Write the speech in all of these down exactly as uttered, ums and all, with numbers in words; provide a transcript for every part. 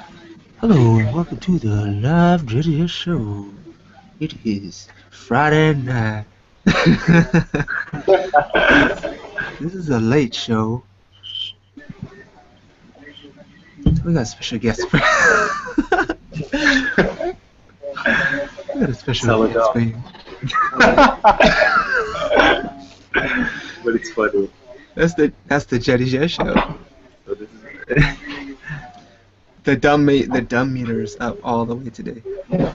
Hello and welcome to the live radio show. It is Friday night. This is a late show. We got a special guest. For we got a special Tell guest for you. But it's funny. That's the that's the Jetty Jet show. So this is The dumb me the dumb meter is up all the way today.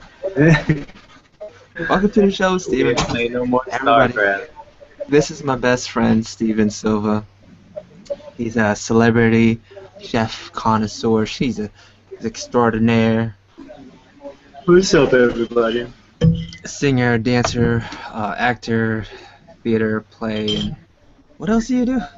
Welcome to the show, we Steven. ain't playing no more Everybody. StarCraft. This is my best friend, Steven Silva. He's a celebrity, chef connoisseur. She's a he's extraordinaire. What's up, everybody? Singer, dancer, uh, actor, theater, play, and what else do you do?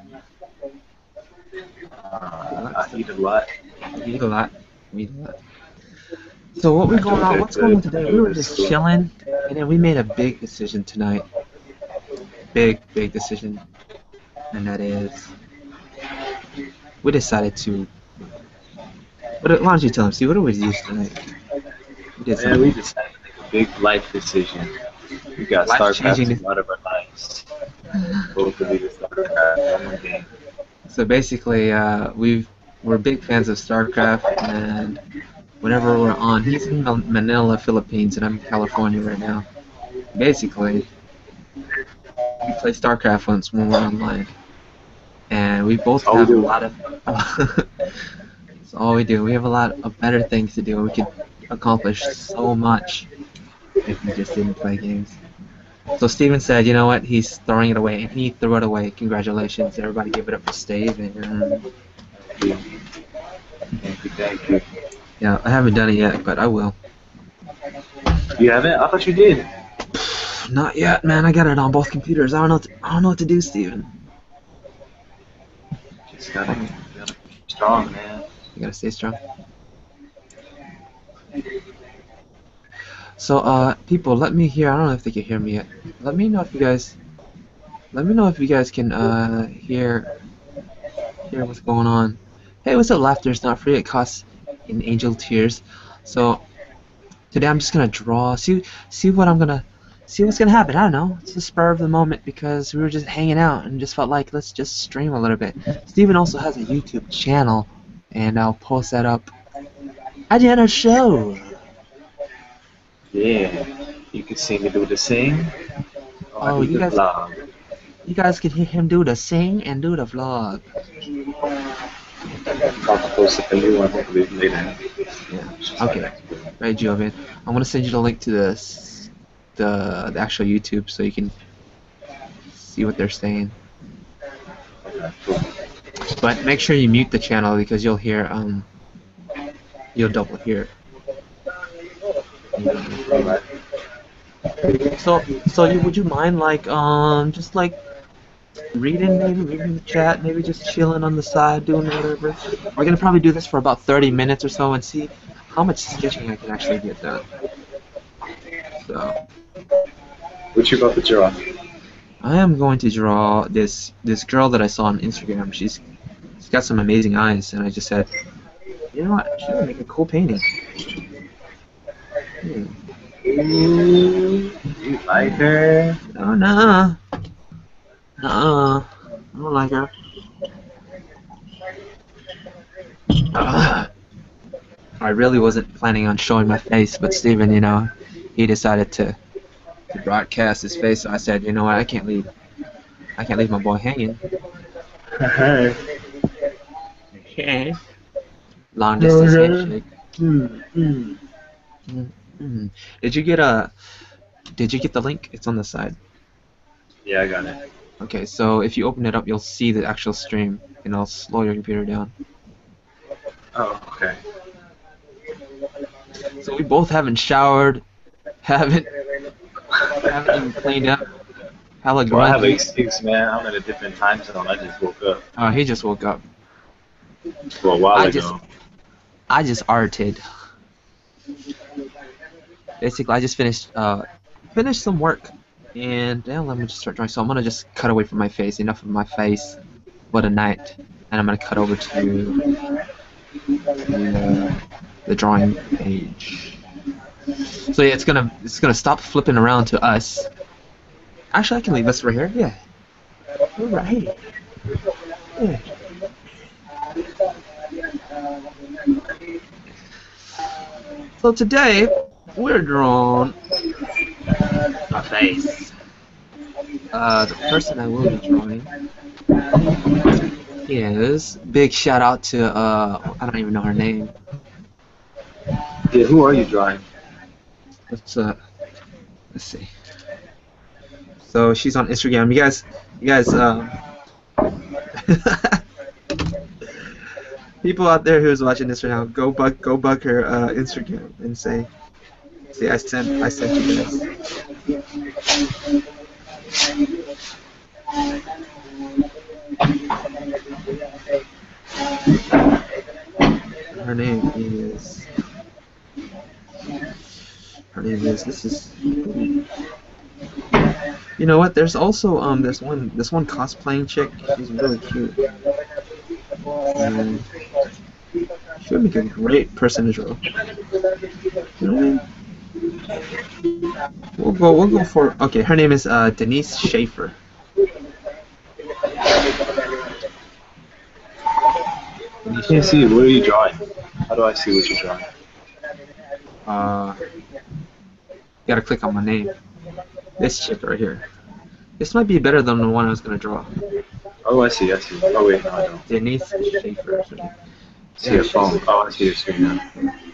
Uh, I eat a lot. You eat a lot. You eat a lot. So what we going on? What's going on today? We were just chilling, and then we made a big decision tonight. Big, big decision, and that is we decided to. What, why don't you tell them, Steve? What do we do tonight? We did Man, something. we decided to make a big life decision. We got StarCraft Life-changing. in a lot of our lives. Both of these StarCraft one game. So basically, uh, we've we're big fans of StarCraft, and whenever we're on, he's in Man- Manila, Philippines, and I'm in California right now. Basically, we play StarCraft once when we're online, and we both all we have a do. lot of. That's all we do. We have a lot of better things to do. We could accomplish so much if we just didn't play games. So Steven said, you know what, he's throwing it away, and he threw it away. Congratulations, everybody give it up for Steven. Thank you. Thank you, thank you. Yeah, I haven't done it yet, but I will. You haven't? I thought you did. Not yet, man. I got it on both computers. I don't know. What to, I don't know what to do, Steven. Just gotta, gotta be strong, man. You gotta stay strong. So, uh, people, let me hear. I don't know if they can hear me yet. Let me know if you guys. Let me know if you guys can uh hear hear what's going on. Hey, what's up? Laughter is not free. It costs in angel tears. So today I'm just gonna draw. See see what I'm gonna see what's gonna happen. I don't know. It's the spur of the moment because we were just hanging out and just felt like let's just stream a little bit. Steven also has a YouTube channel, and I'll post that up at the end of the show. Yeah. You can see me do the sing. Or I Oh, do you the guys- vlog. You guys can hear him do the sing and do the vlog. I'll post a new one hopefully later. Yeah. Okay. Right, Jovan. I'm gonna send you the link to this, the the actual YouTube, so you can see what they're saying. Okay, cool. But make sure you mute the channel because you'll hear um you'll double hear. Alright. So so you would you mind like um just like reading maybe reading the chat, maybe just chilling on the side doing whatever. We're gonna probably do this for about thirty minutes or so and see how much sketching I can actually get done. So What you about to draw? I am going to draw this this girl that I saw on Instagram. She's she's got some amazing eyes, and I just said, you know what, she would make a cool painting. Hmm. Ooh, you like her? Oh no, uh, I don't like her. Uh, I really wasn't planning on showing my face, but Steven, you know, he decided to, to broadcast his face. So I said, you know what, I can't leave, I can't leave my boy hanging. Okay. Long distance handshake. Mm, mm. Mm-hmm. Did you get a? Did you get the link? It's on the side. Yeah, I got it. Okay, so if you open it up, you'll see the actual stream, and I'll slow your computer down. Oh, okay. So we both haven't showered, haven't haven't even cleaned up. Hella Well, I have an grungy. excuse, man. I'm in a different time zone. I just woke up. Oh, he just woke up. Well, a while I ago. just I just arted. Basically, I just finished uh finished some work, and now let me just start drawing. So I'm gonna just cut away from my face. Enough of my face. What a night. And I'm gonna cut over to the, uh, the drawing page. So yeah, it's gonna it's gonna stop flipping around to us. Actually, I can leave us right here. Yeah. All right. Yeah. So today we're drawing a face. Uh, the person I will be drawing is big shout out to uh I don't even know her name. Yeah, who are you drawing? Let's uh let's see. So she's on Instagram. You guys, you guys, um, people out there who's watching this right now, go bug, go bug her uh, Instagram and say, see, I sent, I sent you guys. Her name is. Her name is. This is. You know what? There's also um this one this one cosplaying chick. She's really cute. And she would make a great person to draw. You know what I mean? We'll go. We'll go for. Okay, her name is uh, Denise Schaefer. You can't see it. What are you drawing? How do I see what you're drawing? Uh, you gotta click on my name. This chick right here. This might be better than the one I was gonna draw. Oh, I see. I see. Oh wait, no, I don't. Denise Schaefer. See your phone. Oh, I see your screen now.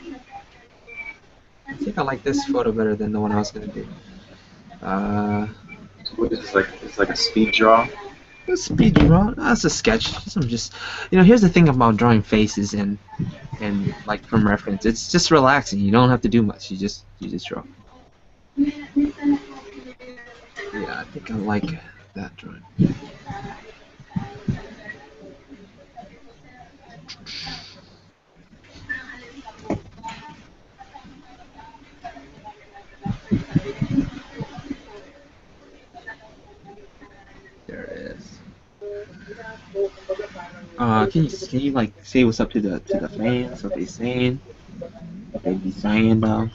I think I like this photo better than the one I was gonna do. Uh, What is this, like? It's like a speed draw. a speed draw. That's a sketch. Some just, you know, here's the thing about drawing faces and and like from reference. It's just relaxing. You don't have to do much. You just you just draw. Yeah, I think I like that drawing. There it is. Uh, can you can you like say what's up to the to the fans? What they saying? What they be saying though?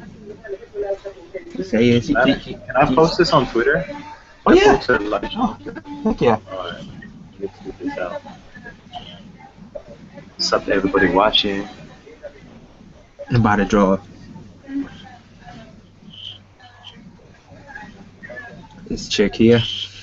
Say it. Can I, can I post this on Twitter? Oh Can I yeah. post it live? Oh, heck yeah. Alright, let's get this out. What's up to everybody watching? I'm about to draw this chick here.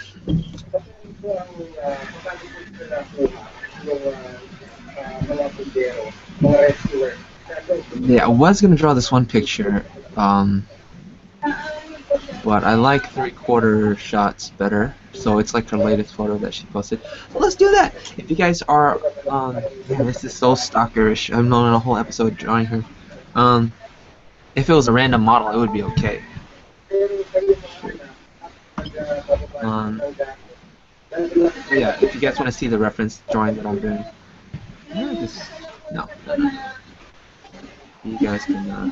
Yeah, I was gonna draw this one picture, um, but I like three-quarter shots better. So it's like her latest photo that she posted. So let's do that. If you guys are, um, yeah, this is so stalkerish. I've known a whole episode drawing her. Um, if it was a random model, it would be okay. Um, yeah, if you guys want to see the reference drawing that I'm doing, yeah, just, no, no, no. You guys can, uh,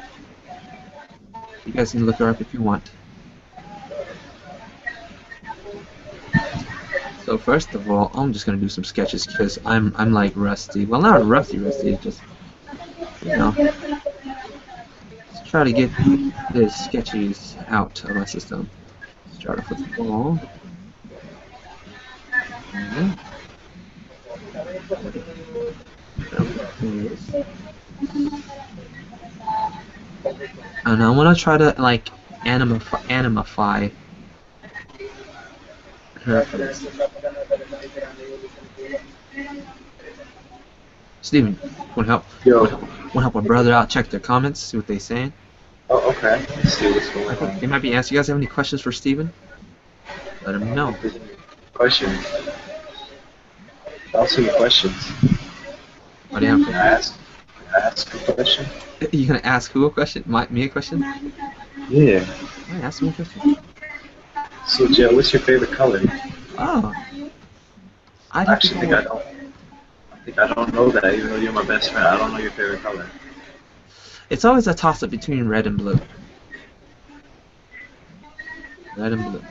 you guys can look her up if you want. So first of all, I'm just gonna do some sketches because I'm I'm like rusty. Well, not rusty, rusty. It's just, you know, let's try to get the sketches out of my system. Start off with the ball. Mm-hmm. And I want to try to like animify, animify her face. Steven, want to help? Yo. Want to help, help a brother out? Check their comments, see what they saying. Oh, okay. Let's see what's going on. They might be asking. You guys have any questions for Steven? Let him know. Questions. Ask me questions. What do you have? Can I ask? Can I ask a question? You gonna ask who a question? My, me a question? Yeah. Alright, ask me a question. So, Joe, what's your favorite color? Oh. I'd I have to actually go think I with- don't. I think I don't know that, even though you're my best friend. I don't know your favorite color. It's always a toss-up between red and blue. Red and blue.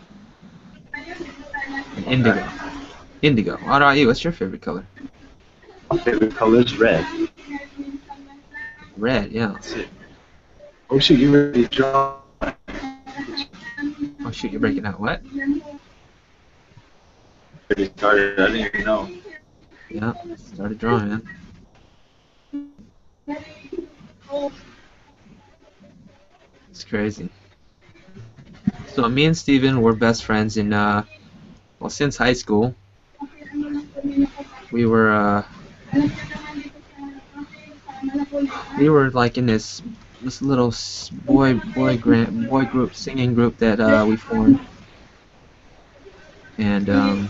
And indigo. Indigo. What about you? What's your favorite color? My favorite color is red. Red, yeah. That's it. Oh shoot, you already draw. Oh shoot, you're breaking out. What? Already started. I didn't even know. Yeah, started drawing, man. It's crazy. So me and Steven were best friends in, uh, well, since high school. We were, uh, we were like in this this little s- boy boy grant boy group singing group that uh, we formed, and um,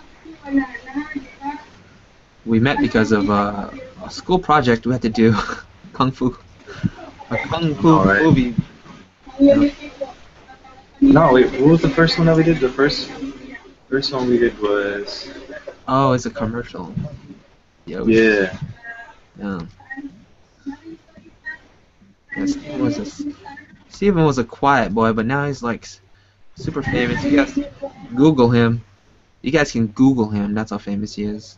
we met because of uh, a school project we had to do, kung fu, a kung fu All right. movie. Yeah. No, wait. What was the first one that we did? The first first one we did was. Oh, it's a commercial. Yosh. Yeah. Yeah. Yeah, Steven was a s- Steven was a quiet boy, but now he's like s- super famous. You guys Google him. You guys can Google him. That's how famous he is.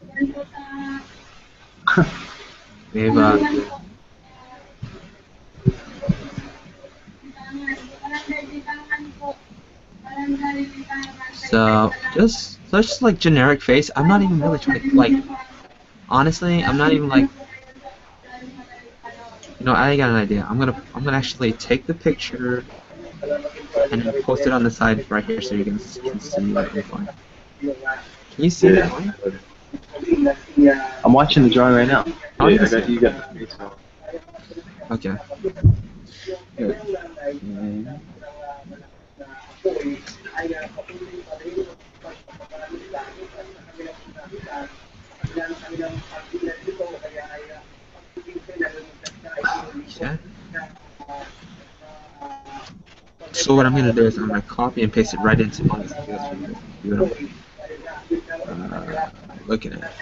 They've uh, so just such like generic face. I'm not even really trying to like. Honestly, I'm not even like. You know, I got an idea. I'm gonna I'm gonna actually take the picture and then post it on the side right here so you can, can see what I'm fine. Can you see Yeah. that one? I'm watching the drawing right now. Oh, you Yeah, I can got see you. Got the face on. Okay. Good. Okay. Okay. So what I'm gonna do is I'm gonna copy and paste it right into one of these videos for you guys. See what I'm uh, looking at.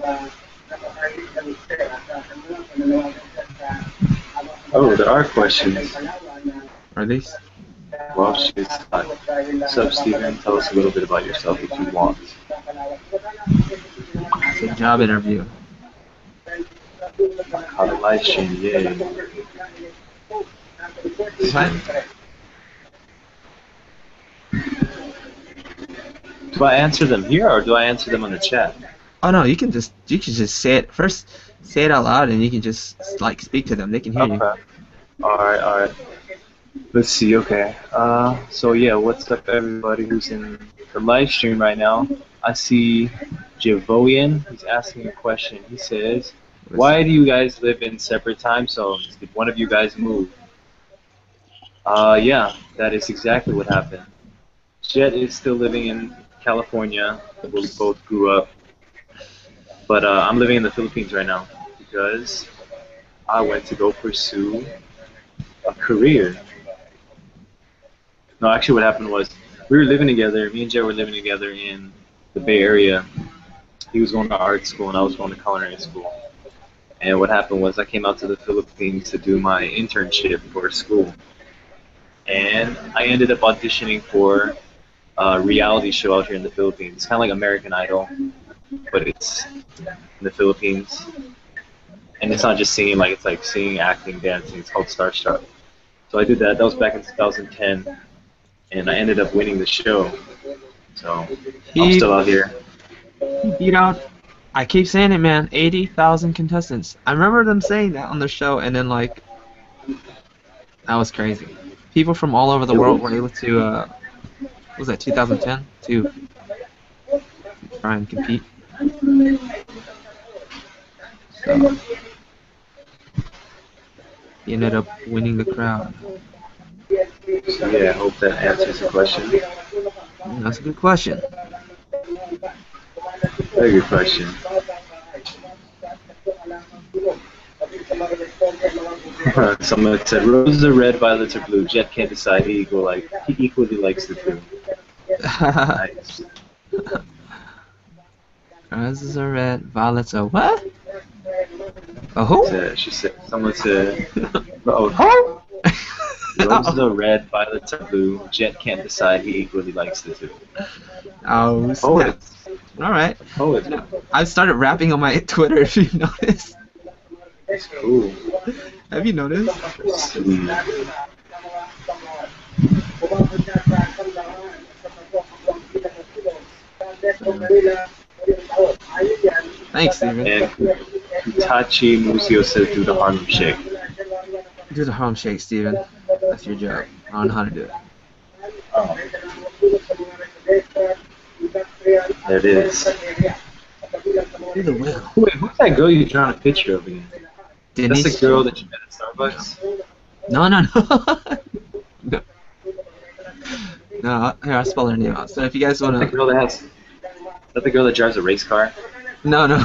Oh, there are questions. Are these? Well, she's not. What's up, Steven? Tell us a little bit about yourself if you want. It's a job interview. How to live stream, yeah. What? Do I answer them here or do I answer them on the chat? Oh no, you can just you can just say it first. Say it out loud, and you can just like speak to them. They can hear you. Okay. Alright, alright. Let's see, okay. Uh, so yeah, what's up everybody who's in the live stream right now? I see Javoian, he's asking a question. He says, why do you guys live in separate time zones? Did one of you guys move? Uh, yeah, that is exactly what happened. Jet is still living in California, where we both grew up. But uh, I'm living in the Philippines right now because I went to go pursue a career. No, actually, what happened was we were living together. Me and Jet were living together in the Bay Area. He was going to art school, and I was going to culinary school. And what happened was I came out to the Philippines to do my internship for school. And I ended up auditioning for a reality show out here in the Philippines. It's kind of like American Idol, but it's in the Philippines. And it's not just singing, like it's like singing, acting, dancing. It's called Starstruck. So I did that. That was back in two thousand ten. And I ended up winning the show. So He, I'm still out here. he beat out. I keep saying it, man. Eighty thousand contestants. I remember them saying that on the show, and then like, that was crazy. People from all over the world were able to. Uh, what was that? twenty ten to, to try and compete. So he ended up winning the crowd. So yeah, I hope that answers the question. Yeah, that's a good question. Very good question. Someone said roses are red, violets are blue. Jet can't decide. He equal like he equally likes the two. Nice. Roses are red, violets are what? A who? Said, she said. Someone said, "Oh, roses are red, violets are blue. Jet can't decide. He equally likes the two." Oh, snap. Poets. All right. Poets. I've started rapping on my Twitter, if you've noticed. That's cool. Have you noticed? Sweet. Thanks, Steven. And Kutachi Musio says do the Harlem Shake. Do the Harlem Shake, Steven. That's your job. I don't know how to do it. Oh. There it is. Do the wheel. Wait, who's that girl you drawing a picture of again? Denise. That's the girl that you met at Starbucks? No, no, no. no. No, here, I'll spell her name out. So if you guys want The to... girl that has... Is that the girl that drives a race car? No, no.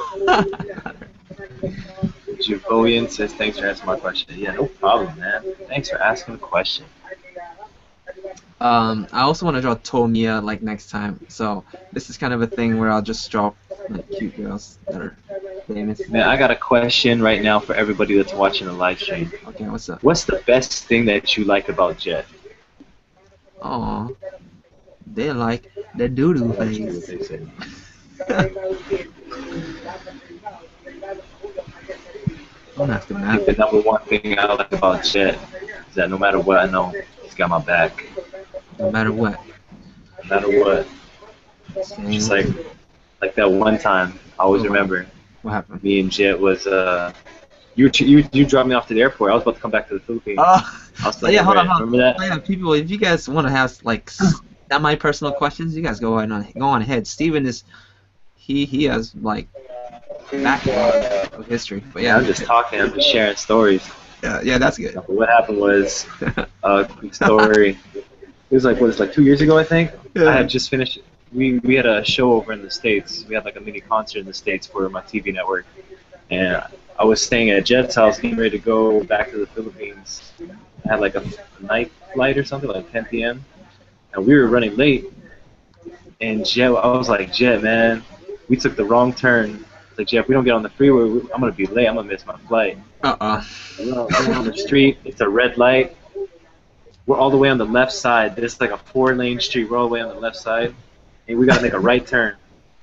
Juvoian says, thanks for answering my question. Yeah, no problem, man. Thanks for asking the question. Um, I also want to draw Tomiya like next time. So this is kind of a thing where I'll just draw like cute girls that are famous. Man, I got a question right now for everybody that's watching the live stream. Okay, what's up? What's the best thing that you like about Jet? Aw, they like the doo-doo Let's see what face. they say. Don't have to I map think the it. number one thing I like about Jet is that no matter what I know, he's got my back. No matter what. No matter what. Same. Just like like that one time, I always Oh, remember what happened? me and Jet was uh you you you dropped me off to the airport. I was about to come back to the Philippines. Oh, I was so yeah, hold on, hold on. Remember that? Oh, yeah, people, if you guys want to have like semi-personal questions, you guys go on go on ahead. Steven is he he has like background of history, but Yeah, yeah, I'm just talking. I'm just sharing stories. yeah, yeah, that's good. But what happened was a quick story. It was like what? It's like two years ago, I think. Yeah. I had just finished. We we had a show over in the States. We had like a mini concert in the States for my T V network, and I was staying at Jet's house, getting ready to go back to the Philippines. I had like a night flight or something, like ten p m and we were running late. And Jet, I was like, Jet, man, we took the wrong turn. I was like, Jet, if we don't get on the freeway, we- I'm gonna be late. I'm gonna miss my flight. Uh-uh. We're on, we're on the street. It's a red light. We're all the way on the left side. This is like a four-lane street. We're all the way on the left side, and we gotta make a right turn.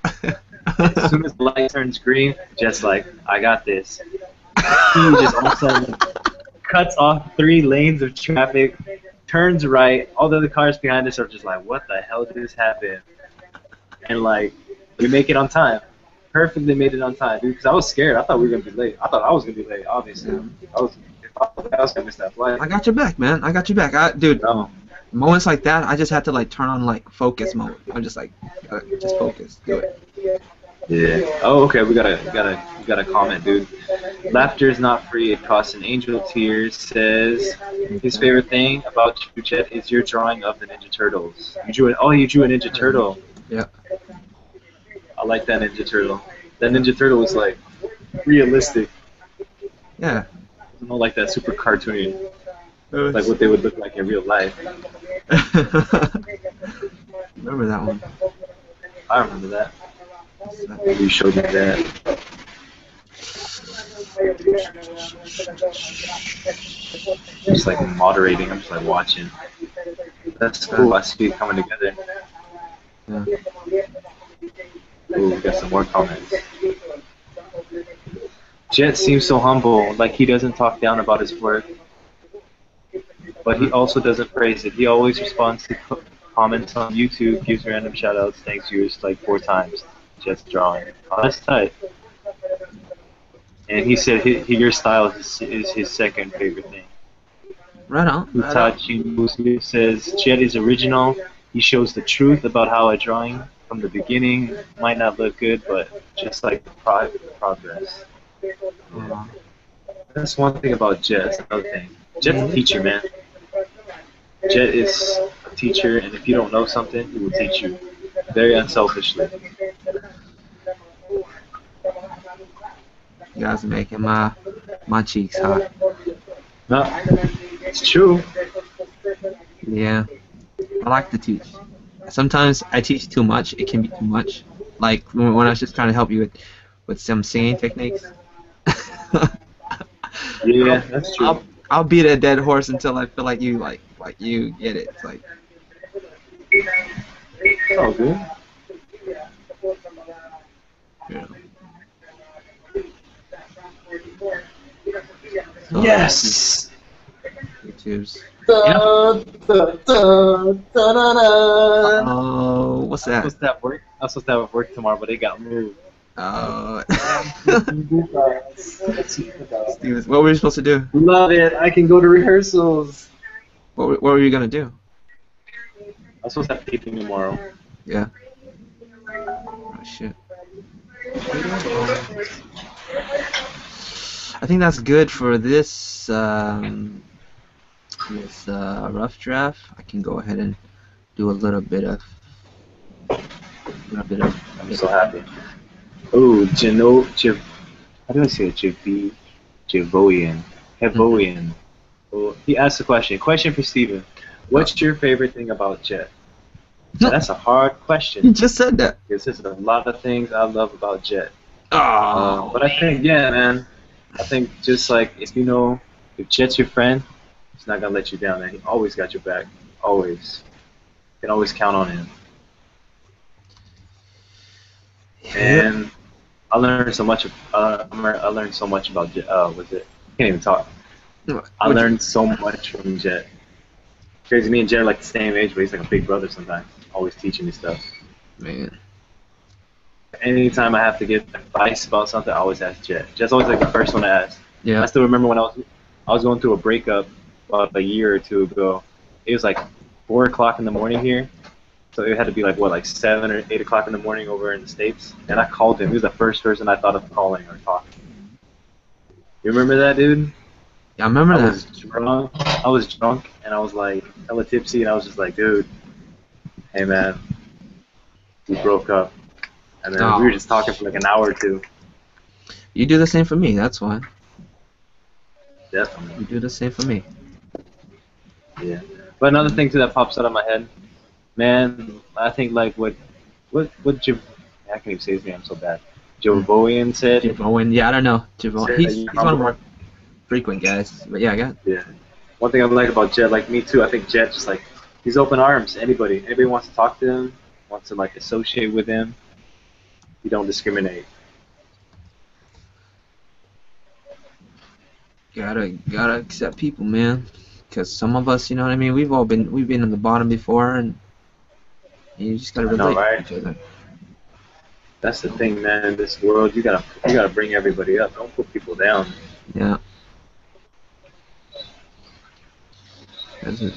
As soon as the light turns green, Jet's like, I got this. He just all of a sudden cuts off three lanes of traffic, turns right. All the other cars behind us are just like, what the hell just happened? And like, we make it on time. Perfectly made it on time, dude. Because I was scared. I thought we were gonna be late. I thought I was gonna be late. Obviously, Yeah. I was. I was gonna miss that flight. I got your back, man. I got your back. I, dude, No. moments like that, I just had to like turn on like focus mode. I'm just like, gotta just focus, do it. Yeah. Oh, okay. We got a we got a we got a comment, dude. Laughter is not free. It costs an angel of tears. Says his favorite thing about you, Jet, is your drawing of the Ninja Turtles. You drew an oh, you drew a Ninja Turtle. Yeah. I like that Ninja Turtle. That Ninja Turtle was like realistic. Yeah. It's not like that super cartoony, It was- like what they would look like in real life. Remember that one? I remember that. You showed me that. Just like moderating, I'm just like watching. That's cool. I see it coming together. Yeah. Ooh, we got some more comments. Jet seems so humble, like he doesn't talk down about his work, but he also doesn't praise it. He always responds to co- comments on YouTube, gives random shoutouts, thanks yours like four times. Jet's drawing. Oh, that's tight. And he said he, he, your style is, is his second favorite thing. Right on. Right on. Utachi Muslim says Jet is original. He shows the truth about how a drawing from the beginning might not look good, but just like pro- progress. Uh, That's one thing about Jet. That's another thing. Jet's a teacher, man. Jet is a teacher, and if you don't know something, he will teach you very unselfishly. you guys are making my my cheeks hot. No, it's true. Yeah. I like to teach. Sometimes I teach too much. It can be too much. Like when when I was just trying to help you with with some singing techniques. Yeah, that's true. I'll, I'll beat a dead horse until I feel like you like like you get it. It's like It's all good. you know. Yes. YouTube's. Da, da, da, da, da, da. Oh, what's I was that? supposed to have work. I was supposed to have work tomorrow, but it got moved. Oh. Let's see. Steven, what were you supposed to do? Love it. I can go to rehearsals. What were, what were you gonna do? I'm supposed to have taping tomorrow. Yeah. Oh shit. I think that's good for this um, this uh, rough draft. I can go ahead and do a little bit of a little bit of. I'm so happy. Oh, Geno, J- how do I say it? J V, Javoian, Hevoian. Well, he asked a question. Question for Steven. What's your favorite thing about Jet? Now, that's a hard You question. just said that. Because there's a lot of things I love about Jet. Oh. Uh, but I think, yeah, man. I think just like if you know, if Jet's your friend, he's not gonna let you down, man. He always got your back. Always. You can always count on him. And I learned so much. Uh, I learned so much about Jet. Uh, was it? I can't even talk. I learned so much from Jet. Crazy, me and Jet are like the same age, but he's like a big brother sometimes. Always teaching me stuff. Man. Anytime I have to get advice about something, I always ask Jet. Jet's always like the first one to ask. Yeah. I still remember when I was I was going through a breakup about a year or two ago. It was like four o'clock in the morning here, so it had to be like what, like seven or eight o'clock in the morning over in the States. And I called him. He was the first person I thought of calling or talking. You remember that, dude? Yeah, I remember I that. was drunk. I was drunk, and I was like hella tipsy, and I was just like, dude, hey man, we broke up, and then Oh. we were just talking for like an hour or two. You do the same for me. That's why. Definitely. You do the same for me. Yeah. But another thing too that pops out of my head, man, I think like what, what, what Jav- I can't even say his name. I'm so bad. Javoian said. Javoin. Yeah, I don't know. Javon. said He's, that he's you one of humble. our frequent guys. But yeah, I got it. Yeah. One thing I like about Jet, like me too, I think Jet just like he's open arms. Anybody, anybody wants to talk to him, wants to like associate with him. You don't discriminate. Gotta gotta accept people, man. Cause some of us, you know what I mean. We've all been we've been on the bottom before, and you just gotta I know, relate right? to each other. That's the thing, man. In this world, you gotta you gotta bring everybody up. Don't put people down. Yeah. That's it.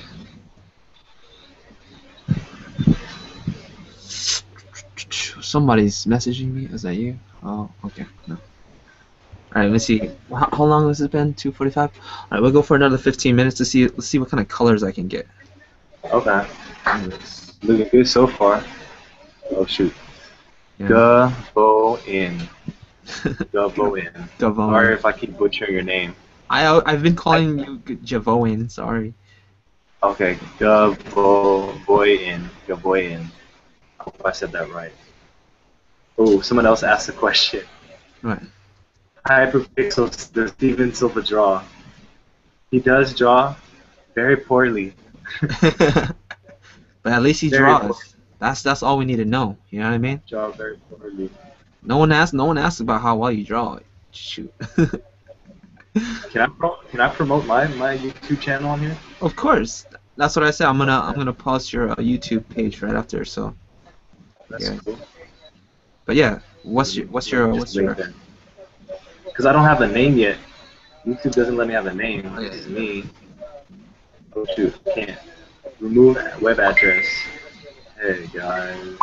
Somebody's messaging me. Is that you? Oh, okay. No. All right. Let's see. How, how long has it been? two forty-five. All right. We'll go for another fifteen minutes to see. Let's see what kind of colors I can get. Okay. Anyways. Looking good so far. Oh shoot. Yeah. Gavo in. Gavo in. Gavoin. Sorry if I keep butchering your name. I I've been calling you Javoin. Sorry. Okay. Gavoin. Gavoin. I hope I said that right. Oh, someone else asked a question. What? Hyperpixel does Steven Silva draw? He does draw very poorly. But at least he Very draws. poor. That's that's all we need to know. You know what I mean? Draw very poorly. No one asks. No one asks about how well you draw. Shoot. Can I pro- can I promote my, my YouTube channel on here? Of course. That's what I said. I'm gonna I'm gonna post your uh, YouTube page right after. So. That's Yeah. cool. But yeah, what's your what's your Just what's your? link that. Because I don't have a name yet. YouTube doesn't let me have a name. Okay. This is me. Oh shoot, can't. Remove web address. Hey guys.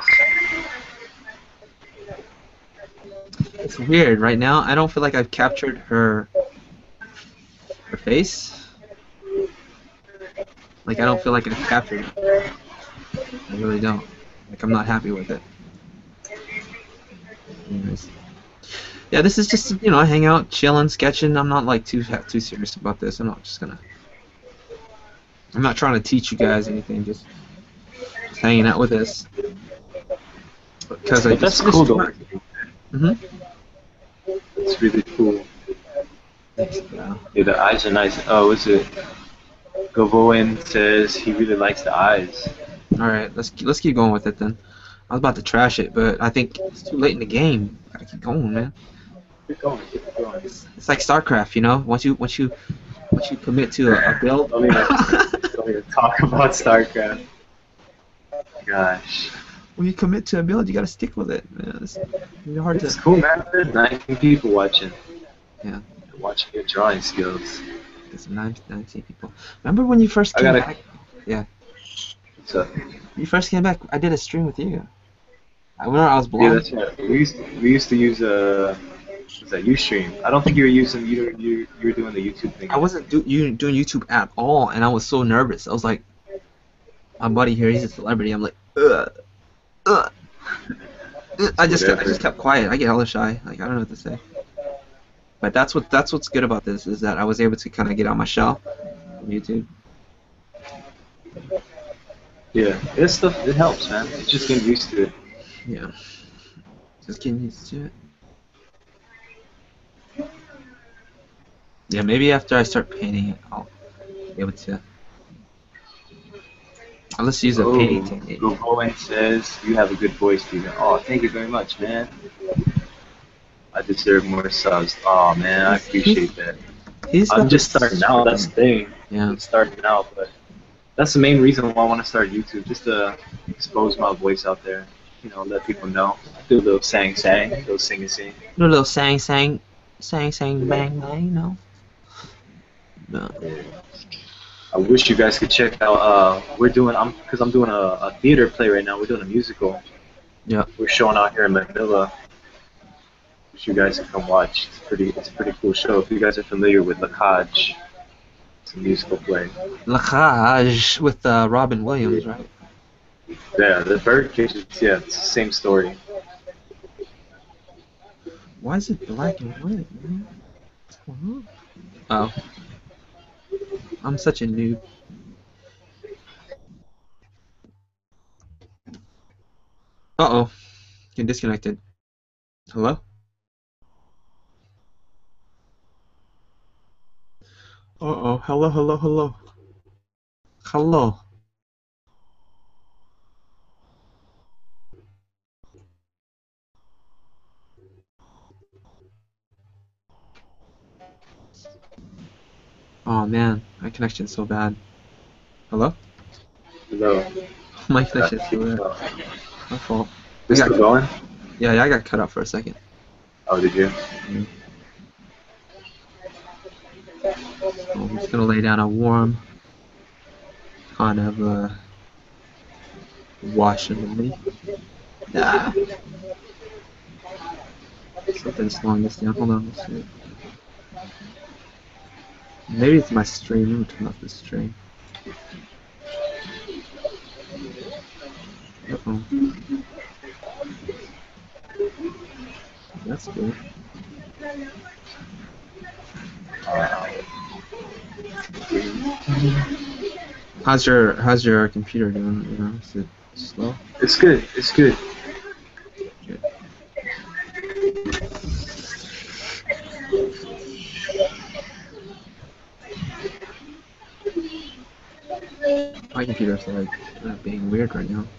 It's weird right now. I don't feel like I've captured her her face. Like I don't feel like I've captured it. I really don't. Like I'm not happy with it. Anyways. Yeah, this is just, you know, hang out, chilling, sketching. I'm not like too too serious about this. I'm not just gonna. I'm not trying to teach you guys anything. Just, just hanging out with this. Because I But that's just cool though. Mhm. It's really cool. Yeah. Yeah, the eyes are nice. Oh, is it? Gavoin says he really likes the eyes. All right, let's let's keep going with it then. I was about to trash it, but I think it's too late in the game. Gotta keep going, man. Keep going, keep going. It's like StarCraft, you know. Once you once you Once you commit to a, a build, Don't even, don't even talk about StarCraft. Gosh. when you commit to a build, you gotta stick with it, man. It's really hard It's to. cool, man. There's nineteen people watching. Yeah. Watching your drawing skills. There's nine, nineteen people. Remember when you first I came gotta. back? Yeah. So, You first came back. I did a stream with you. I remember I was yeah, blind. that's right. We used we used to use uh, what's that? Ustream. I don't think you were using you were you you were doing the YouTube thing. I wasn't do, you doing YouTube at all, and I was so nervous. I was like, my buddy here, he's a celebrity. I'm like, ugh, ugh. I just kept, I just kept quiet. I get hella shy. Like I don't know what to say. But that's what that's what's good about this is that I was able to kind of get out my shell from YouTube. Yeah, this stuff it helps, man. It's just getting used to it. Yeah. Just getting used to it. Yeah, maybe after I start painting it, I'll be able to. I'll just use a Oh, painting technique. Gogoen says you have a good voice, Steven. Oh, thank you very much, man. I deserve more subs. Oh man, I appreciate that. He's I'm got just this- starting out. That's the thing. Yeah. I'm starting out, but that's the main reason why I want to start YouTube, just to expose my voice out there. You know, let people know. Do a little sang sang, a little sing sing. Do a little sang sang, sang sang bang bang, you know. No. I wish you guys could check out. Uh, we're doing. I'm because I'm doing a, a theater play right now. We're doing a musical. Yeah. We're showing out here in Manila. Wish you guys could come watch. It's pretty. It's a pretty cool show. If you guys are familiar with La Cage, it's a musical play. La Cage with uh, Robin Williams, right? Yeah, the bird cages. Yeah, it's the same story. Why is it black and white, man? What's going on? Oh. I'm such a noob. Uh-oh. Getting disconnected. Hello? Uh-oh. Hello, hello, hello. Hello. Oh man, my connection's so bad. Hello? Hello. My connection's so bad. My fault. This I still got, going? yeah, yeah, I got cut out for a second. Oh, did you? Mm. So I'm just gonna lay down a warm kind of uh wash underneath. Ah. Something's slowing this down. Hold on, let's see. Maybe it's my stream. Let me turn off the stream. Uh oh. That's good. How's your How's your computer doing? You know, is it slow? It's good. It's good. Good. My computer's like kind of being weird right now.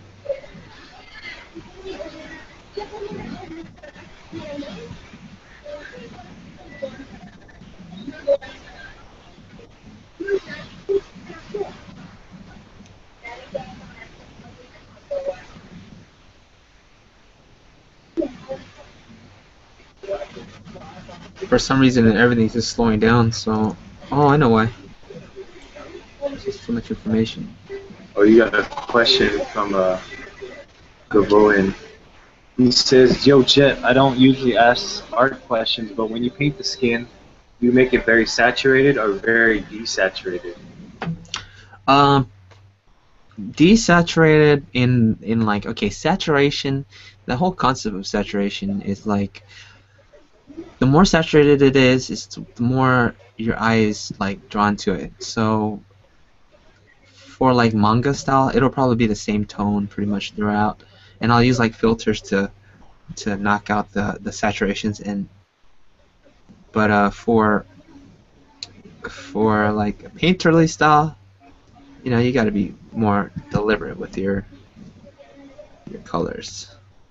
For some reason, everything's just slowing down. So, oh, I know why. There's just so much information. Oh, you got a question from uh, Gavoin. He says, "Yo, Jet, I don't usually ask art questions, but when you paint the skin, do you make it very saturated or very desaturated?" Um, desaturated in in like okay, saturation. The whole concept of saturation is like the more saturated it is, is the more your eye is like drawn to it. So for like manga style, it'll probably be the same tone pretty much throughout, and I'll use like filters to to knock out the the saturations in. But uh, for for like a painterly style, you know, you got to be more deliberate with your your colors.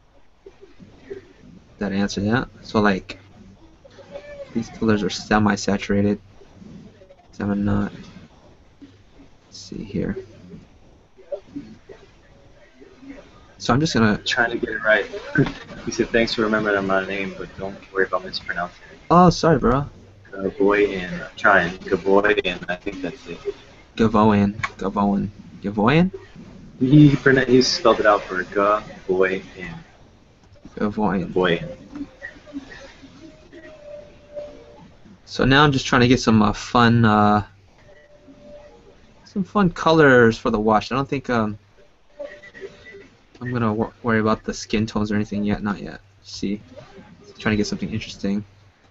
That answer that. So like these colors are semi-saturated. So I'm not. Let's see here. So I'm just gonna. Trying to get it right. He said, thanks for remembering my name, but don't worry about mispronouncing it. Oh, sorry, bro. Gavoyan. I'm trying. Gavoyan. I think that's it. Gavoyan. Gavoyan. Gavoyan? He, he, pronoun- he spelled it out for Gavoyan. Gavoyan. Gavoyan. So now I'm just trying to get some uh, fun, uh, some fun colors for the wash. I don't think um, I'm gonna wor worry about the skin tones or anything yet. Not yet. See, trying to get something interesting.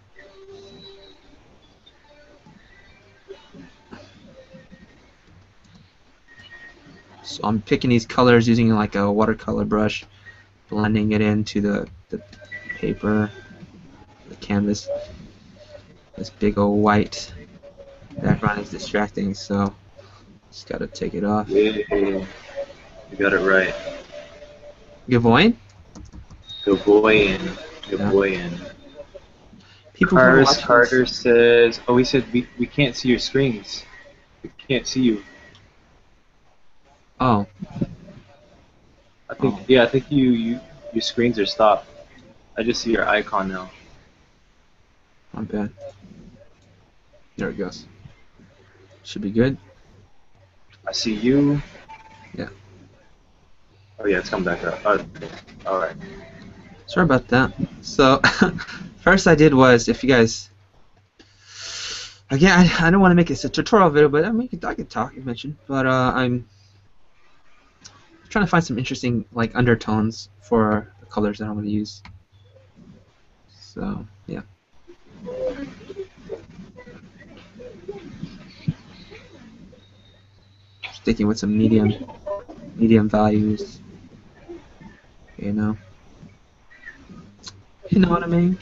So I'm picking these colors using like a watercolor brush, blending it into the, the paper, the canvas. This big old white background is distracting, so just gotta take it off. Yeah, you got it right. Gavoyan? Gavoyan. Gavoyan. Yeah. People Paris Carter says, oh, he said, we, we can't see your screens. We can't see you. Oh. I think, oh. yeah, I think you, you, your screens are stopped. I just see your icon now. Not bad. There it goes. Should be good. I see you. Yeah. Oh yeah, it's coming back up. Oh, all right. Sorry about that. So, first I did was, if you guys, again, I, I don't want to make this a tutorial video, but I mean, I could talk, you mentioned, but uh, I'm trying to find some interesting like undertones for the colors that I'm going to use. So, yeah. Sticking with some medium, medium values. You know. You know what I mean?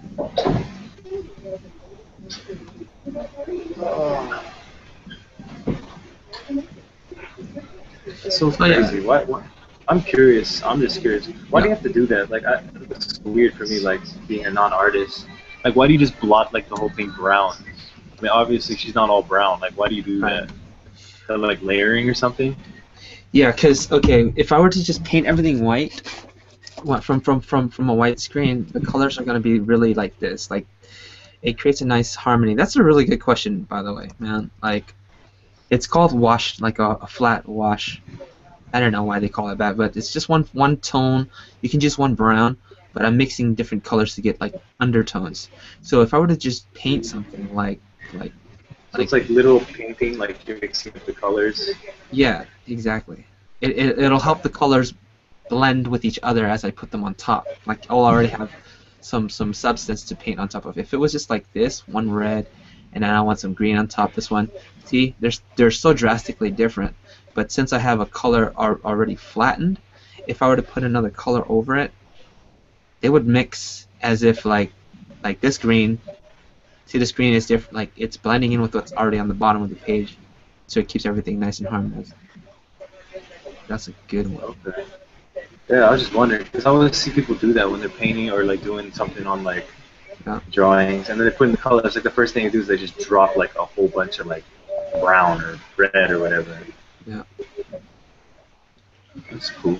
It's so Oh, crazy. yeah. Why, why? I'm curious. I'm just curious. Why Yeah. do you have to do that? Like, I, it's weird for me. Like, being a non-artist. Like, why do you just blot like the whole thing brown? I mean, obviously she's not all brown. Like, why do you do Right. that? Is that like layering or something? Yeah, because okay, if I were to just paint everything white, what from from from from a white screen, the colors are going to be really like this. Like, it creates a nice harmony. That's a really good question, by the way, man. Like, it's called wash, like a, a flat wash. I don't know why they call it that, but it's just one one tone. You can just one brown, but I'm mixing different colors to get like undertones. So if I were to just paint something like like So it's like little painting, like you're mixing up the colors. yeah, exactly. It, it it'll help the colors blend with each other as I put them on top. Like I'll already have some some substance to paint on top of. If it was just like this, one red, and then I want some green on top. This one, see, there's they're so drastically different. But since I have a color ar already flattened, if I were to put another color over it, they would mix as if like like this green. See, this green is different. Like it's blending in with what's already on the bottom of the page, so it keeps everything nice and harmonized. That's a good one. Okay. Yeah, I was just wondering because I always see people do that when they're painting or like doing something on like Yeah. drawings, and then they put in the colors. Like the first thing they do is they just drop like a whole bunch of like brown or red or whatever. Yeah. That's cool.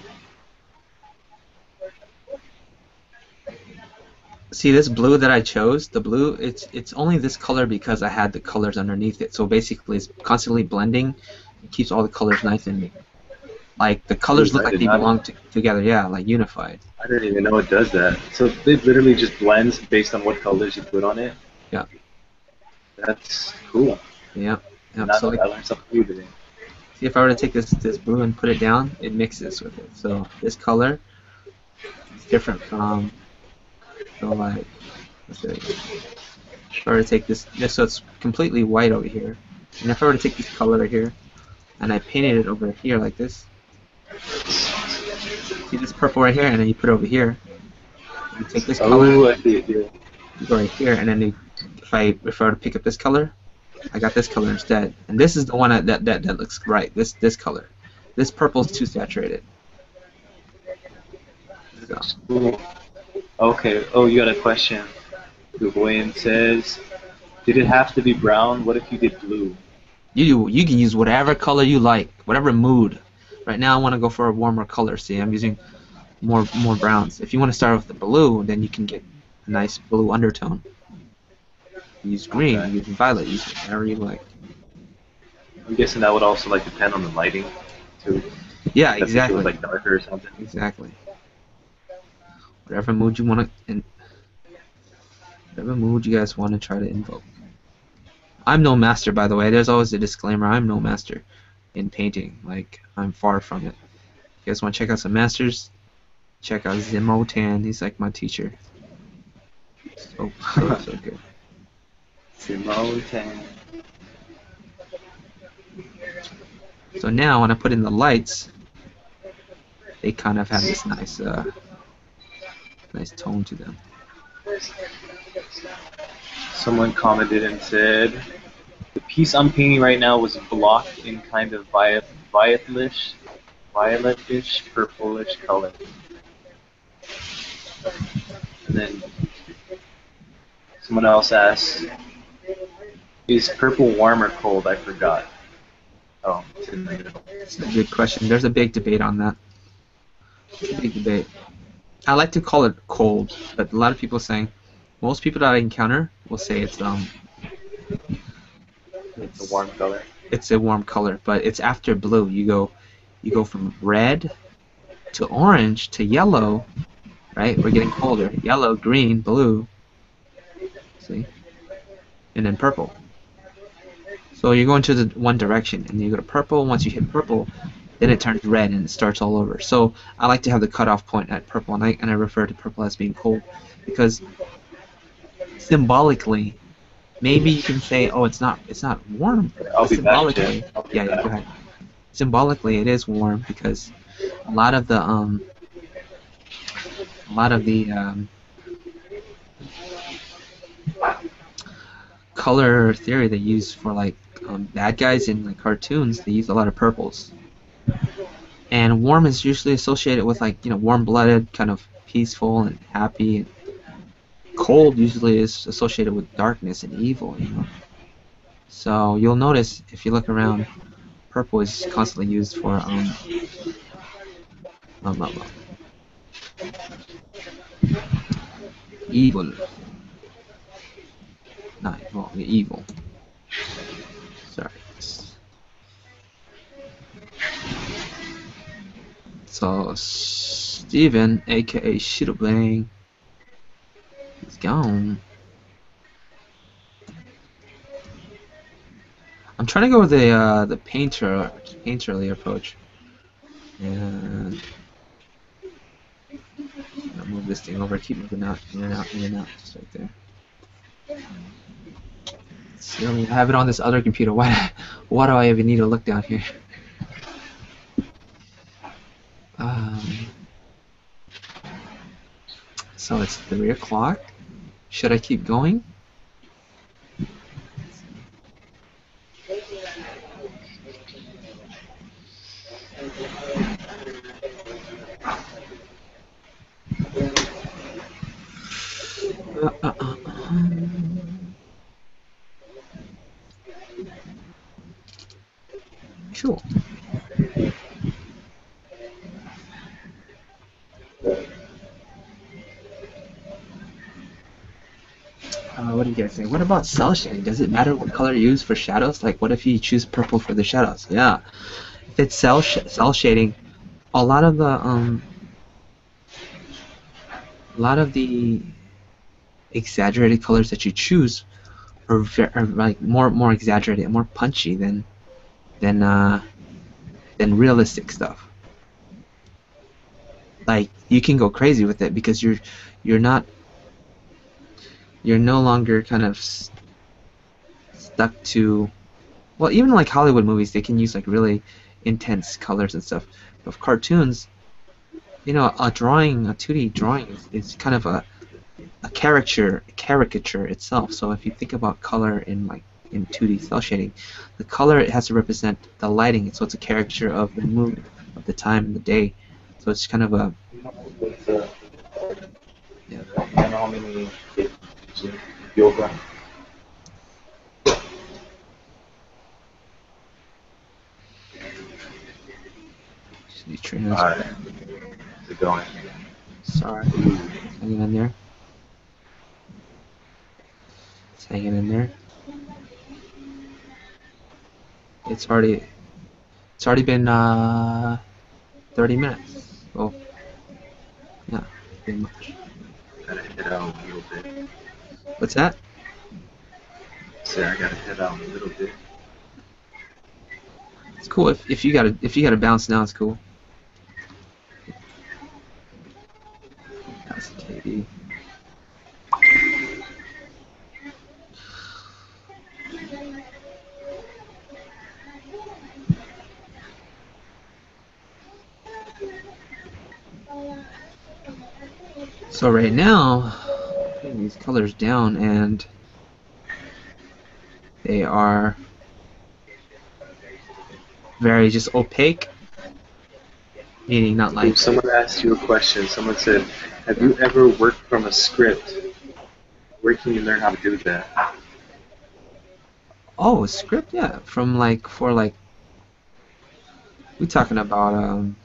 See this blue that I chose, the blue, it's it's only this color because I had the colors underneath it. So basically it's constantly blending. It keeps all the colors nice and like the colors Dude, look I like did they not- belong to, together, yeah, like unified. I didn't even know it does that. So it literally just blends based on what colors you put on it. Yeah. That's cool. Yeah. Yeah. Now So like, I learned something new today. see if I were to take this this blue and put it down, it mixes with it. So this color is different from so like let's see. If I were to take this, this so it's completely white over here, and if I were to take this color right here and I painted it over here like this, see this purple right here, and then you put it over here. You take this color, Oh, I see it. Yeah. you go right here, and then you, if I if I were to pick up this color, I got this color instead, and this is the one that that that, that looks right. This this color, this purple is too saturated. So, Cool. Okay. Oh, you got a question. Gugwayan says, Did it have to be brown? What if you did blue? You you can use whatever color you like, whatever mood. Right now I want to go for a warmer color. See, I'm using more more browns. If you want to start with the blue, then you can get a nice blue undertone. Use green, Okay. use violet, use whatever you like. I'm guessing that would also like depend on the lighting too. Yeah, That's if it was exactly. like darker or something. Exactly. Whatever mood you want to, in whatever mood you guys want to try to invoke. I'm no master, by the way. There's always a disclaimer. I'm no master in painting. Like, I'm far from it. If you guys want to check out some masters, check out Zimotan. He's like my teacher. So, so, so good. Simone Tan. So now, when I put in the lights, they kind of have this nice, uh, nice tone to them. Someone commented and said, the piece I'm painting right now was blocked in kind of violet, violetish, violetish, purplish color. And then someone else asked, is purple warm or cold? I forgot. Oh, it's in the middle. It's a good question. There's a big debate on that. It's a big debate. I like to call it cold, but a lot of people saying, most people that I encounter will say it's um, It's a warm color. It's a warm color, but it's after blue. You go, you go from red to orange to yellow, right? We're getting colder. Yellow, green, blue. See, and then purple. So you're going to the one direction, and you go to purple. Once you hit purple, then it turns red and it starts all over. So I like to have the cutoff point at purple, and I and I refer to purple as being cold, because symbolically, maybe you can say, oh, it's not it's not warm. I'll be back, Symbolically, Jim. I'll be yeah, yeah, back. go ahead. Symbolically, it is warm because a lot of the um, a lot of the um, color theory they use for like um, bad guys in like cartoons, they use a lot of purples. And warm is usually associated with like, you know, warm-blooded, kind of peaceful and happy. And cold usually is associated with darkness and evil, you know. So you'll notice if you look around, purple is constantly used for um, um, um, um evil. Not well, evil. Sorry. So Steven, aka Shittlebang, he's gone. I'm trying to go with the uh, the painter painterly approach, and I'll move this thing over. Keep moving out, in and out, in and out, just right there. See, I mean, I have it on this other computer. Why, why do I even need to look down here? Um, so it's three o'clock. Should I keep going? Uh, uh, uh, uh. Cool. Uh, what do you guys think? What about cell shading? Does it matter what color you use for shadows? Like, what if you choose purple for the shadows? Yeah. If it's cell sh cell shading, a lot of the um, a lot of the exaggerated colors that you choose are, ver are like more more exaggerated, more punchy than than uh, than realistic stuff. Like, you can go crazy with it because you're you're not you're no longer kind of st stuck to, well, even like Hollywood movies, they can use like really intense colors and stuff. But cartoons, you know, a drawing, a two D drawing is, is kind of a a caricature, caricature itself. So if you think about color in like in two D cell shading, the color, it has to represent the lighting. So it's a caricature of the mood, of the time, and the day. So it's kind of a With, uh, yeah. I don't know how many kids do yoga. transfer. Alright. How's it going? Sorry. Hanging in there. It's hanging in there. It's already it's already been uh thirty minutes. Oh yeah, pretty much. Gotta head out a little bit. What's that? So I gotta head out a little bit. It's cool if, if you gotta if you gotta bounce now. It's cool. That's K D. So right now, putting these colors down, and they are very just opaque, meaning not like. Ooh, someone asked you a question. Someone said, have you ever worked from a script? Where can you learn how to do that? Oh, a script, yeah, from like for like. We talking about um.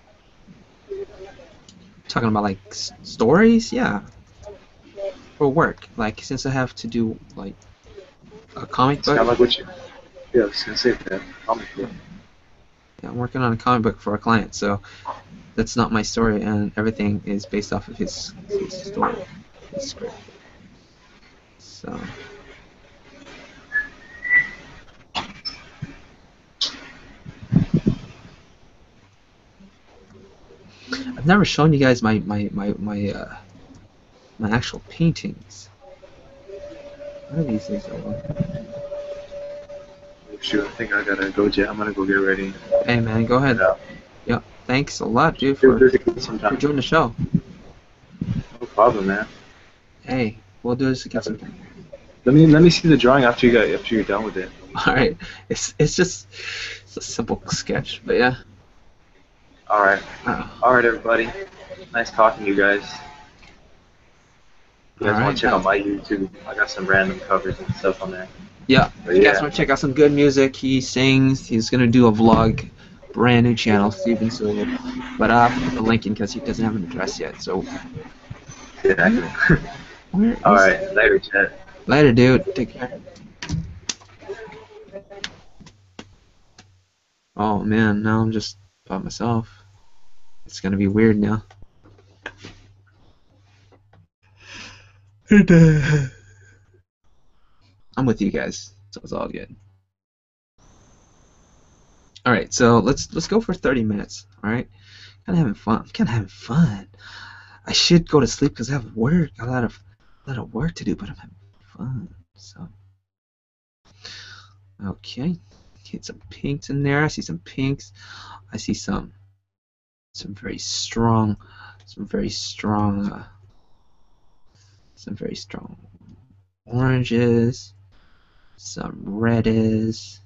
Talking about like s stories, yeah. For work, like since I have to do like a comic It's book. kind of like what you. Yeah, I was gonna say that. Comic book. Yeah, I'm working on a comic book for a client, so that's not my story, and everything is based off of his, his story, his script. So. I've never shown you guys my my my my uh, my actual paintings. What are these things? Shoot, I think I gotta go, Jay. I'm gonna go get ready. Hey man, go ahead. Yeah. Yep. Thanks a lot, dude, It was for busy for sometime. joining the show. No problem, man. Hey, we'll do this again sometime. Let me let me see the drawing after you got after you're done with it. All right. It's it's just it's a simple sketch, but yeah. All right. Uh, All right, everybody. Nice talking to you guys. You guys all want right. to check out my YouTube? I got some random covers and stuff on there. Yeah. But If you guys yeah. want to check out some good music, he sings. He's gonna do a vlog, brand new channel, Steven Silva. But I have to put the link in because he doesn't have an address yet. So. Exactly. Where All is... right. Later, chat. Later, dude. Take care. Oh man, now I'm just by myself. It's gonna be weird now. I'm with you guys, so it's all good. All right, so let's let's go for thirty minutes. All right, kind of having fun. I'm kind of having fun. I should go to sleep because I have work, a lot of a lot of work to do, but I'm having fun. So okay, get some pinks in there. I see some pinks. I see some some very strong, some very strong, uh, some very strong oranges, some reddies.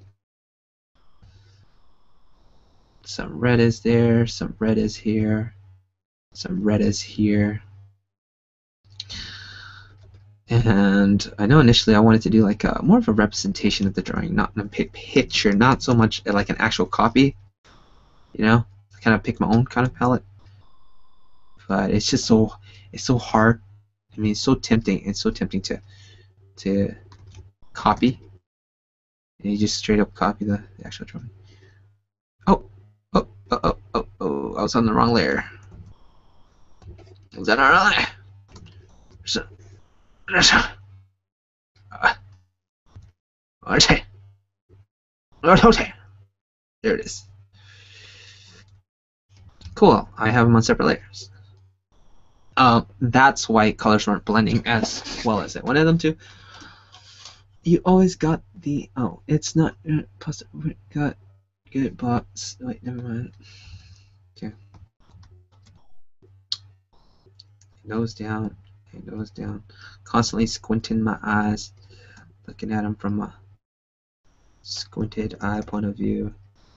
Some red is there, some red is here, some red is here. And I know initially I wanted to do like a, more of a representation of the drawing, not a picture, not so much like an actual copy, you know, kind of pick my own kind of palette. But it's just so, it's so hard. I mean, it's so tempting. It's so tempting to, to copy. And you just straight up copy the, the actual drawing. Oh, oh, oh, oh, oh, oh, I was on the wrong layer. Was that our eye? So, so, uh, okay. Okay. There it is. Cool. I have them on separate layers. Um, that's why colors weren't blending as well as I wanted them to. You always got the oh, it's not uh, plus we got good box. Wait, never mind. Okay. Nose down. Okay, nose down. Constantly squinting my eyes, looking at them from a squinted eye point of view.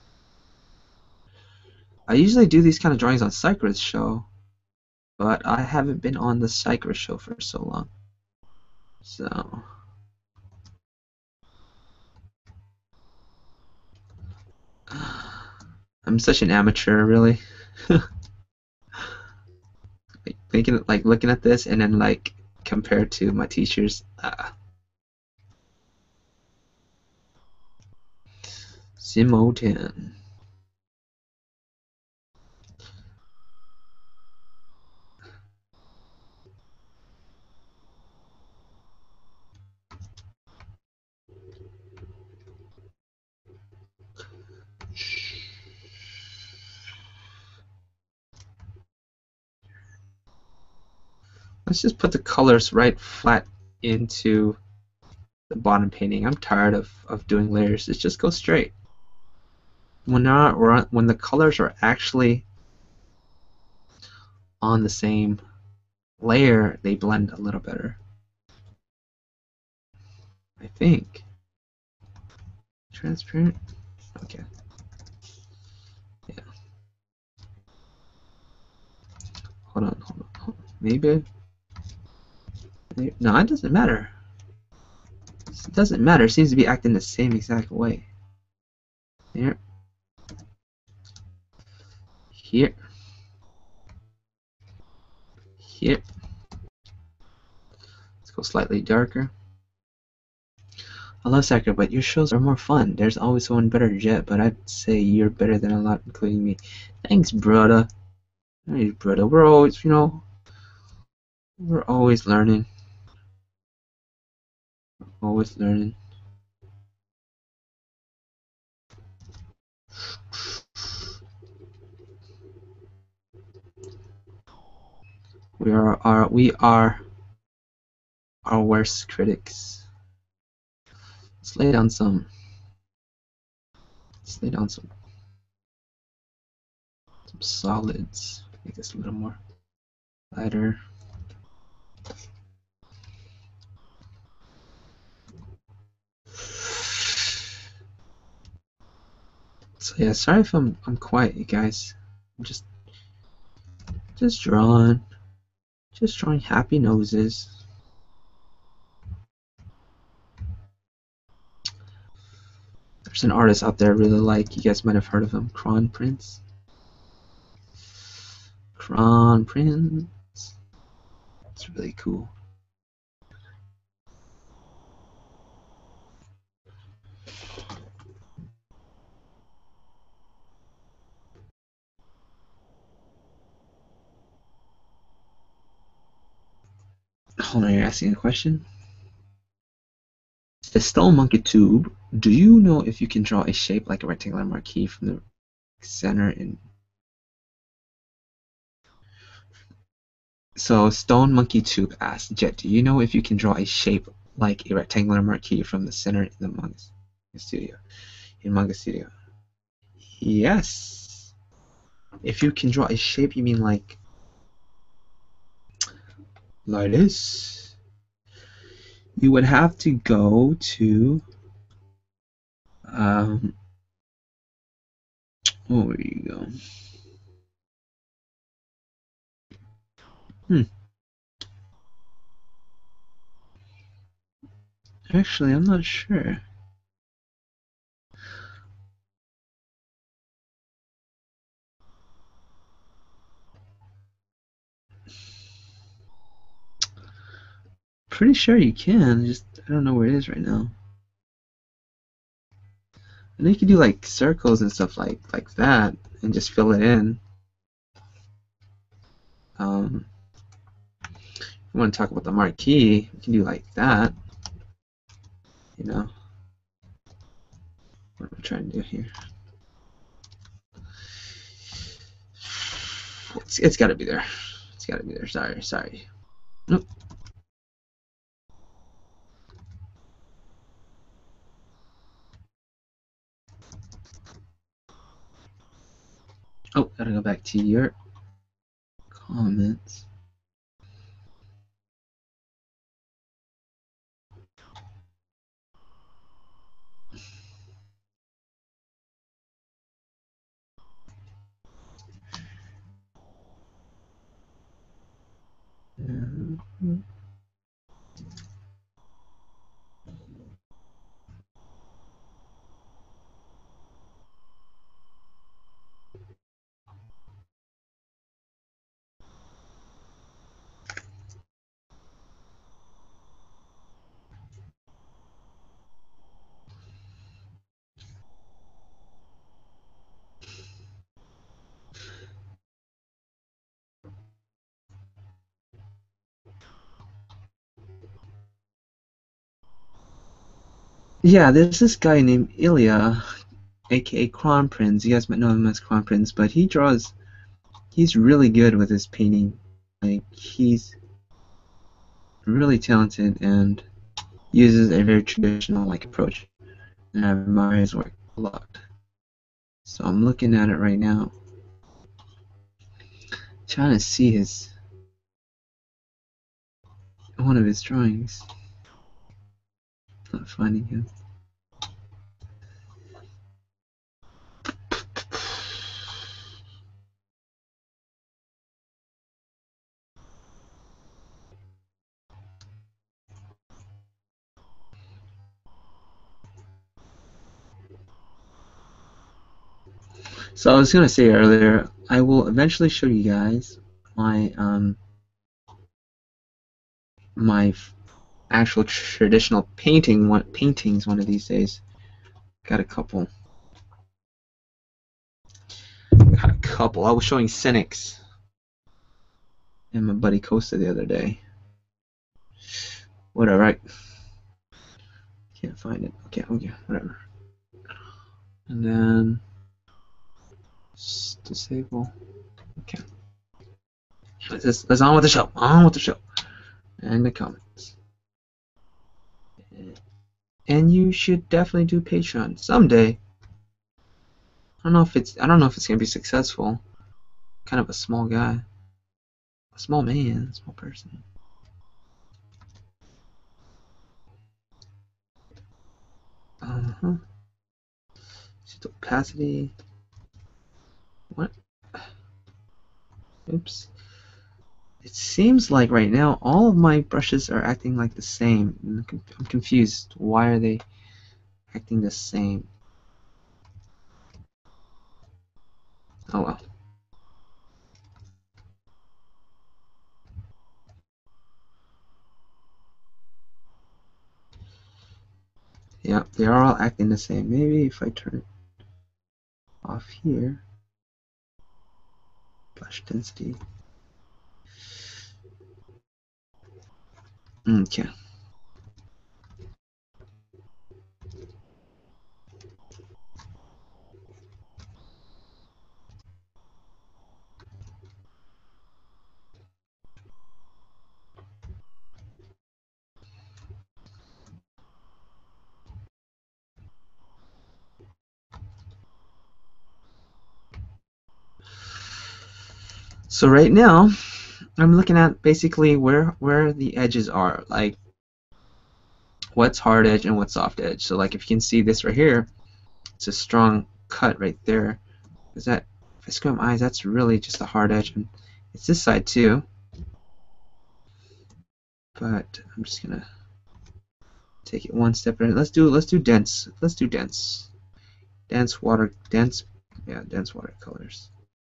I usually do these kind of drawings on Cypress show, but I haven't been on the Cypress show for so long. So I'm such an amateur, really. Like, thinking, like looking at this and then like compared to my teachers. Uh, Sim ten. Let's just put the colors right flat into the bottom painting. I'm tired of, of doing layers. Let's just go straight. When not, when the colors are actually on the same layer, they blend a little better. I think. Transparent? Okay. Yeah. Hold on, hold on, hold on. Maybe. No, it doesn't matter. It doesn't matter. It seems to be acting the same exact way. There. Here. Here. Let's go slightly darker. I love Sakura, but your shows are more fun. There's always one better Jet, but I'd say you're better than a lot, including me. Thanks, brother. Hey, brother. We're always, you know, we're always learning. Always learning. We are our we are our worst critics. Let's lay down some. Let's lay down some some solids. Make this a little more lighter. So yeah, sorry if I'm I'm quiet, you guys. I'm just just drawing, just drawing happy noses. There's an artist out there I really like. You guys might have heard of him, Kron Prince. Kron Prince. It's really cool. Hold on, you're asking a question? The stone monkey tube. Do you know if you can draw a shape like a rectangular marquee from the center in? So Stone Monkey Tube asks, Jet, do you know if you can draw a shape like a rectangular marquee from the center in the manga studio? In manga studio. Yes. If you can draw a shape, you mean like like this? You would have to go to um. Oh, where you go? Hmm. Actually, I'm not sure. Pretty sure you can. Just I don't know where it is right now. I know you can do like circles and stuff like like that, and just fill it in. Um, if you want to talk about the marquee, you can do like that. You know, what am I trying to do here? It's it's got to be there. It's got to be there. Sorry, sorry. Nope. Oh, gotta go back to your comments. Mm-hmm. Yeah, there's this guy named Ilya, aka Crown Prince. You guys might know him as Crown Prince, but he draws. He's really good with his painting. Like he's really talented and uses a very traditional like approach, and I admire his work a lot. So I'm looking at it right now, trying to see his one of his drawings. Not finding him. So I was gonna say earlier, I will eventually show you guys my um my actual traditional painting one paintings one of these days. Got a couple. Got a couple. I was showing Cynics and my buddy Costa the other day. Whatever. I can't find it. Okay. Okay. Whatever. And then disable. Okay. Let's, let's on with the show. On with the show. And the comments. And you should definitely do Patreon someday. I don't know if it's I don't know if it's gonna be successful. Kind of a small guy. A small man, a small person. Uh-huh. Just opacity. What? Oops. It seems like right now all of my brushes are acting like the same. I'm confused. Why are they acting the same? Oh well. Yeah, they are all acting the same. Maybe if I turn it off here. Brush density. Okay. So right now, I'm looking at basically where where the edges are, like what's hard edge and what's soft edge. So like if you can see this right here, it's a strong cut right there. Is that if I squint my eyes, that's really just a hard edge, and it's this side too. But I'm just gonna take it one step at a Let's do let's do dense. Let's do dense. Dense water dense yeah, dense watercolors.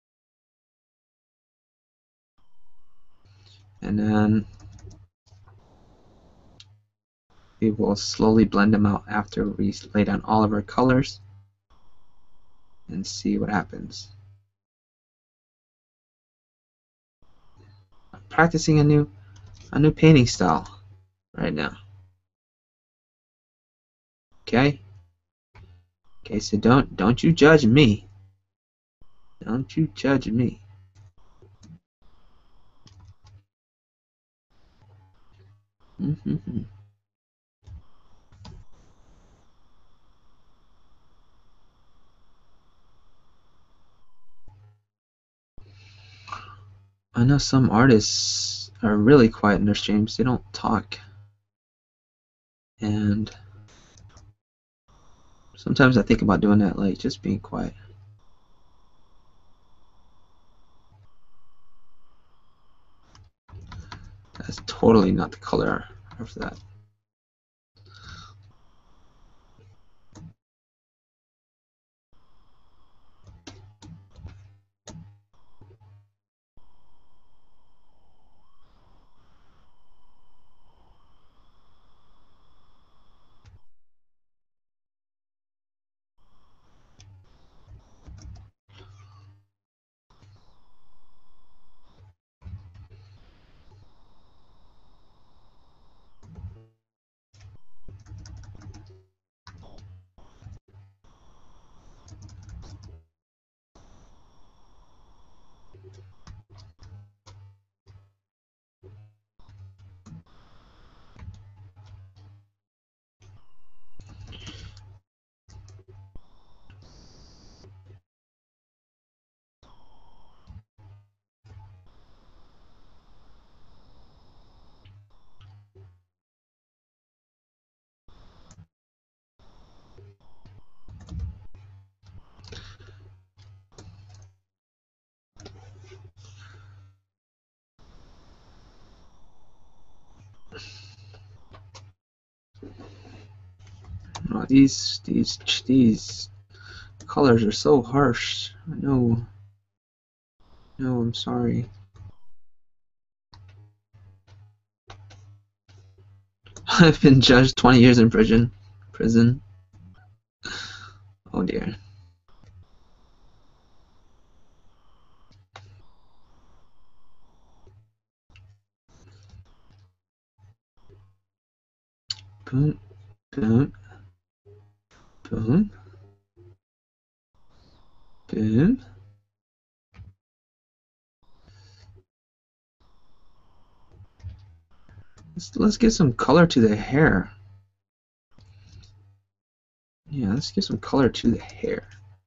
And then we will slowly blend them out after we lay down all of our colors and see what happens. I'm practicing a new a new painting style right now. Okay? Okay, so don't don't you judge me. Don't you judge me. Mm-hmm. I know some artists are really quiet in their streams. They don't talk. And sometimes I think about doing that, like just being quiet. That's totally not the color of that. Oh, these these these colors are so harsh. I know. No, I'm sorry. I've been judged twenty years in prison. Prison. Oh dear. Boom, boom, boom, boom. Let's let's get some color to the hair. Yeah, let's give some color to the hair.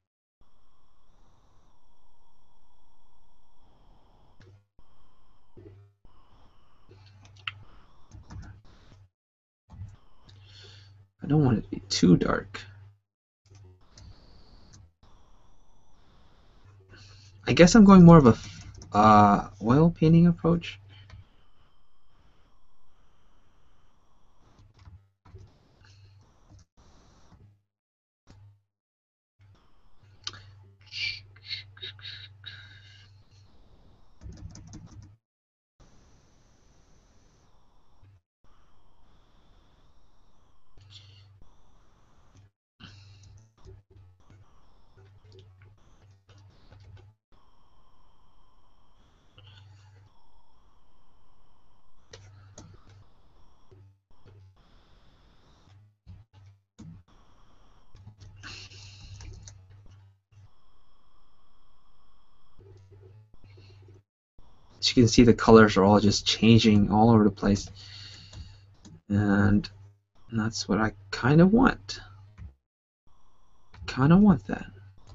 I don't want it to be too dark. I guess I'm going more of a uh, oil painting approach. As you can see, the colors are all just changing all over the place, and that's what I kind of want. Kind of want that.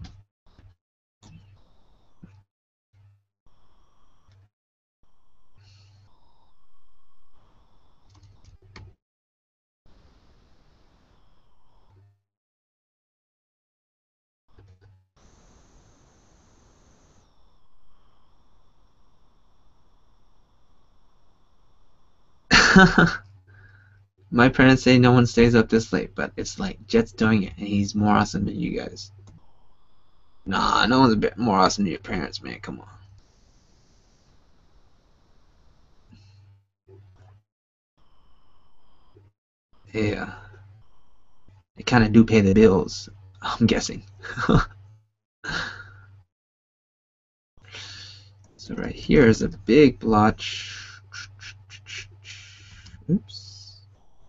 My parents say no one stays up this late, but it's like Jet's doing it, and he's more awesome than you guys. Nah, no one's a bit more awesome than your parents, man. Come on. Yeah, they kind of do pay the bills, I'm guessing. So right here is a big blotch. Oops.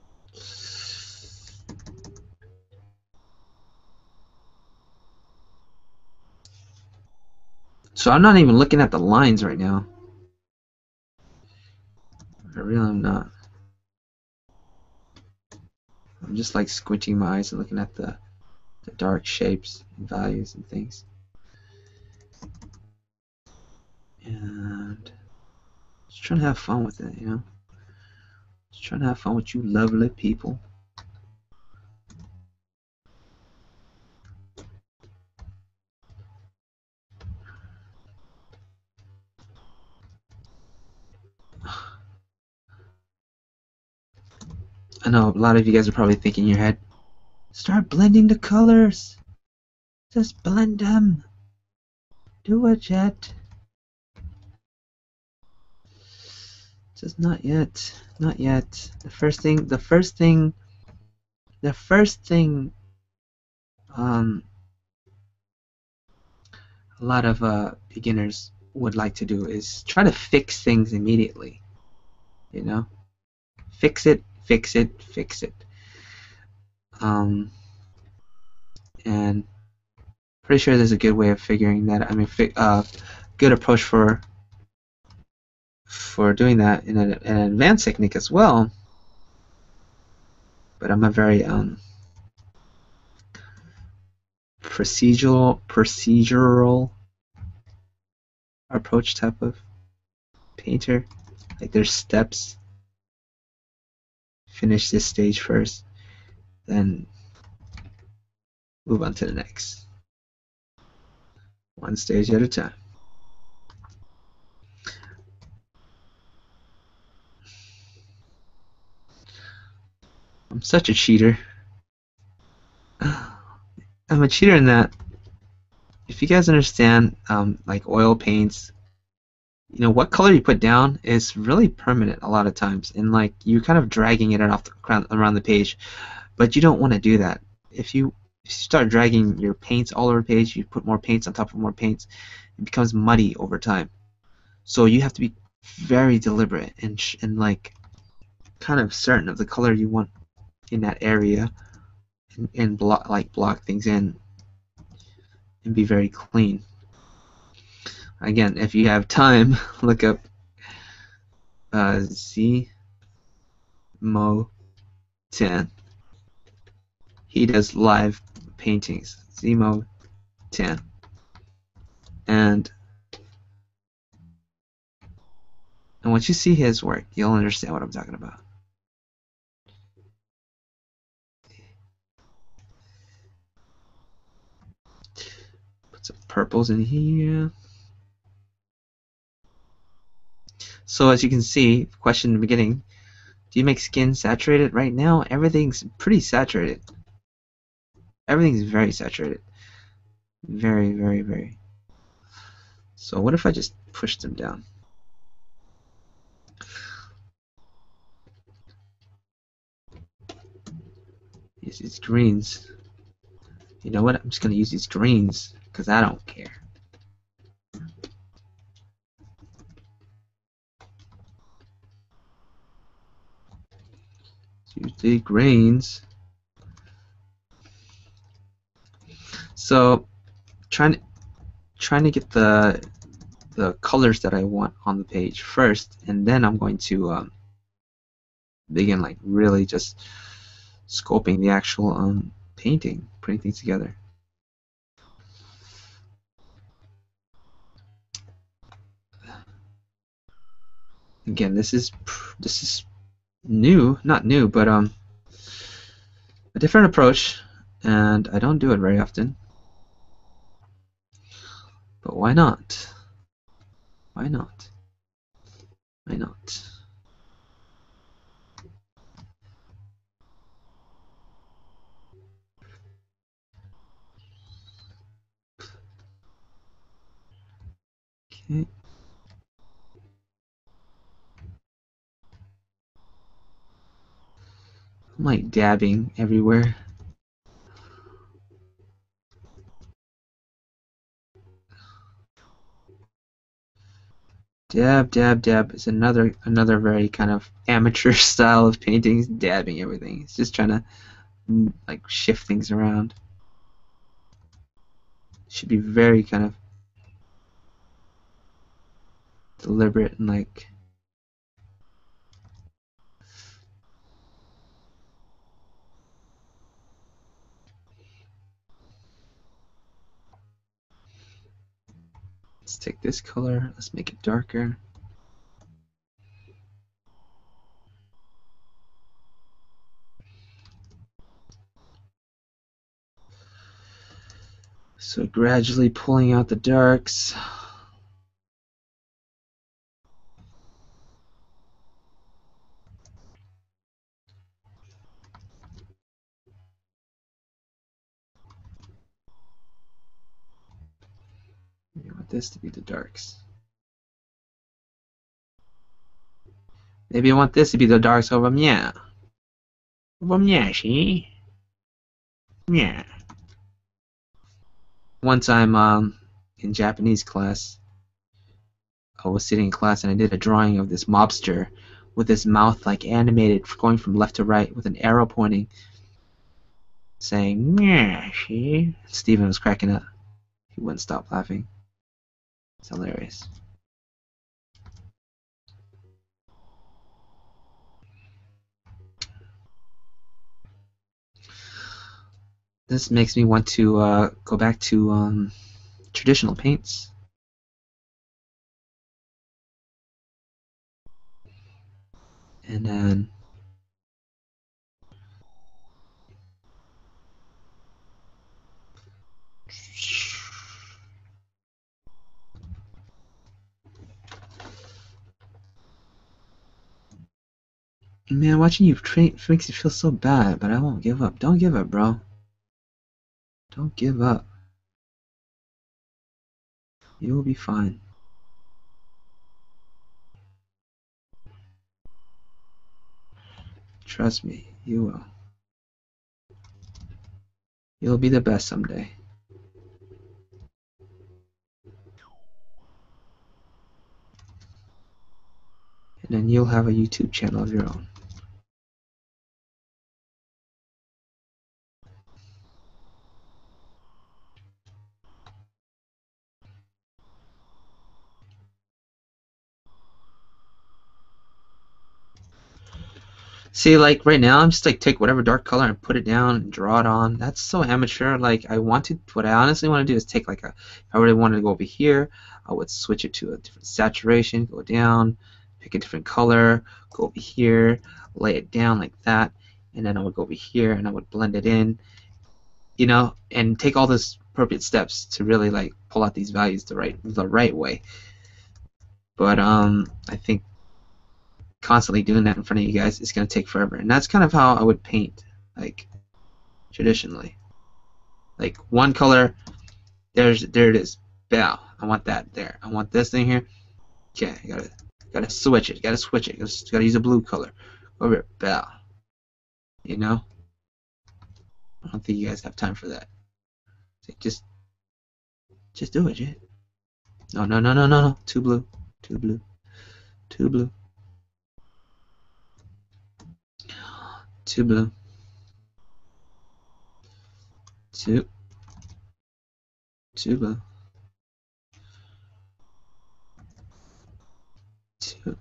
So I'm not even looking at the lines right now. I really am not. I'm just like squinting my eyes and looking at the, the dark shapes and values and things. And just trying to have fun with it, you know? Just trying to have fun with you lovely people. I know a lot of you guys are probably thinking in your head, start blending the colors. Just blend them. Do it, Jet. Just not yet. Not yet. The first thing, the first thing, the first thing um, a lot of uh, beginners would like to do is try to fix things immediately. You know? Fix it, fix it, fix it. Um, and pretty sure there's a good way of figuring that. I mean, fi uh, good approach for for doing that in an, an advanced technique as well. But I'm a very um, procedural procedural approach type of painter. Like there's steps. Finish this stage first, then move on to the next. One stage at a time. I'm such a cheater. I'm a cheater in that if you guys understand, um, like oil paints, you know, what color you put down is really permanent a lot of times, and like you're kind of dragging it off the, around the page, but you don't want to do that. If you, if you start dragging your paints all over the page, you put more paints on top of more paints, it becomes muddy over time. So you have to be very deliberate and sh and like kind of certain of the color you want in that area, and, and block like block things in and be very clean. Again, if you have time, look up uh, Z Mo ten. He does live paintings. Z Mo ten, and and once you see his work, you'll understand what I'm talking about. Put some purples in here. So as you can see, question in the beginning, do you make skin saturated? Right now, everything's pretty saturated. Everything's very saturated. Very, very, very. So what if I just push them down? Use these greens. You know what? I'm just going to use these greens because I don't care. Use the greens. So trying to trying to get the the colors that I want on the page first, and then I'm going to um, begin like really just scoping the actual um, painting, putting things together. Again, this is this is new, not new, but um, a different approach, and I don't do it very often. But why not? Why not? Why not? Okay. I'm like dabbing everywhere. Dab, dab, dab is another another very kind of amateur style of painting, dabbing everything. It's just trying to like shift things around. Should be very kind of deliberate and like let's take this color, let's make it darker. So gradually pulling out the darks. You want this to be the darks. Maybe I want this to be the darks over yeah. Over yeah, see? Yeah. One time um in Japanese class, I was sitting in class and I did a drawing of this mobster with his mouth like animated going from left to right with an arrow pointing, saying, yeah, see? Steven was cracking up. He wouldn't stop laughing. It's hilarious. This makes me want to uh, go back to um, traditional paints. And then man, watching you train makes you feel so bad, but I won't give up. Don't give up, bro. Don't give up. You will be fine. Trust me, you will. You'll be the best someday. And then you'll have a YouTube channel of your own. See, like right now, I'm just like take whatever dark color and put it down and draw it on. That's so amateur. Like I wanted, what I honestly want to do is take like a, if I really wanted to go over here, I would switch it to a different saturation, go down, pick a different color, go over here, lay it down like that, and then I would go over here and I would blend it in, you know, and take all those appropriate steps to really like pull out these values the right the right way. But um, I think constantly doing that in front of you guys is going to take forever, and that's kind of how I would paint, like traditionally. Like one color, there's there it is. Bow. I want that there. I want this thing here. Okay, I gotta gotta switch it. Gotta switch it. Gotta, gotta use a blue color. Over here. Bow. You know. I don't think you guys have time for that. So just just do it, Jay. No, no, no, no, no, no. Too blue. Too blue. Too blue. Too blue. Too. Too blue. Too.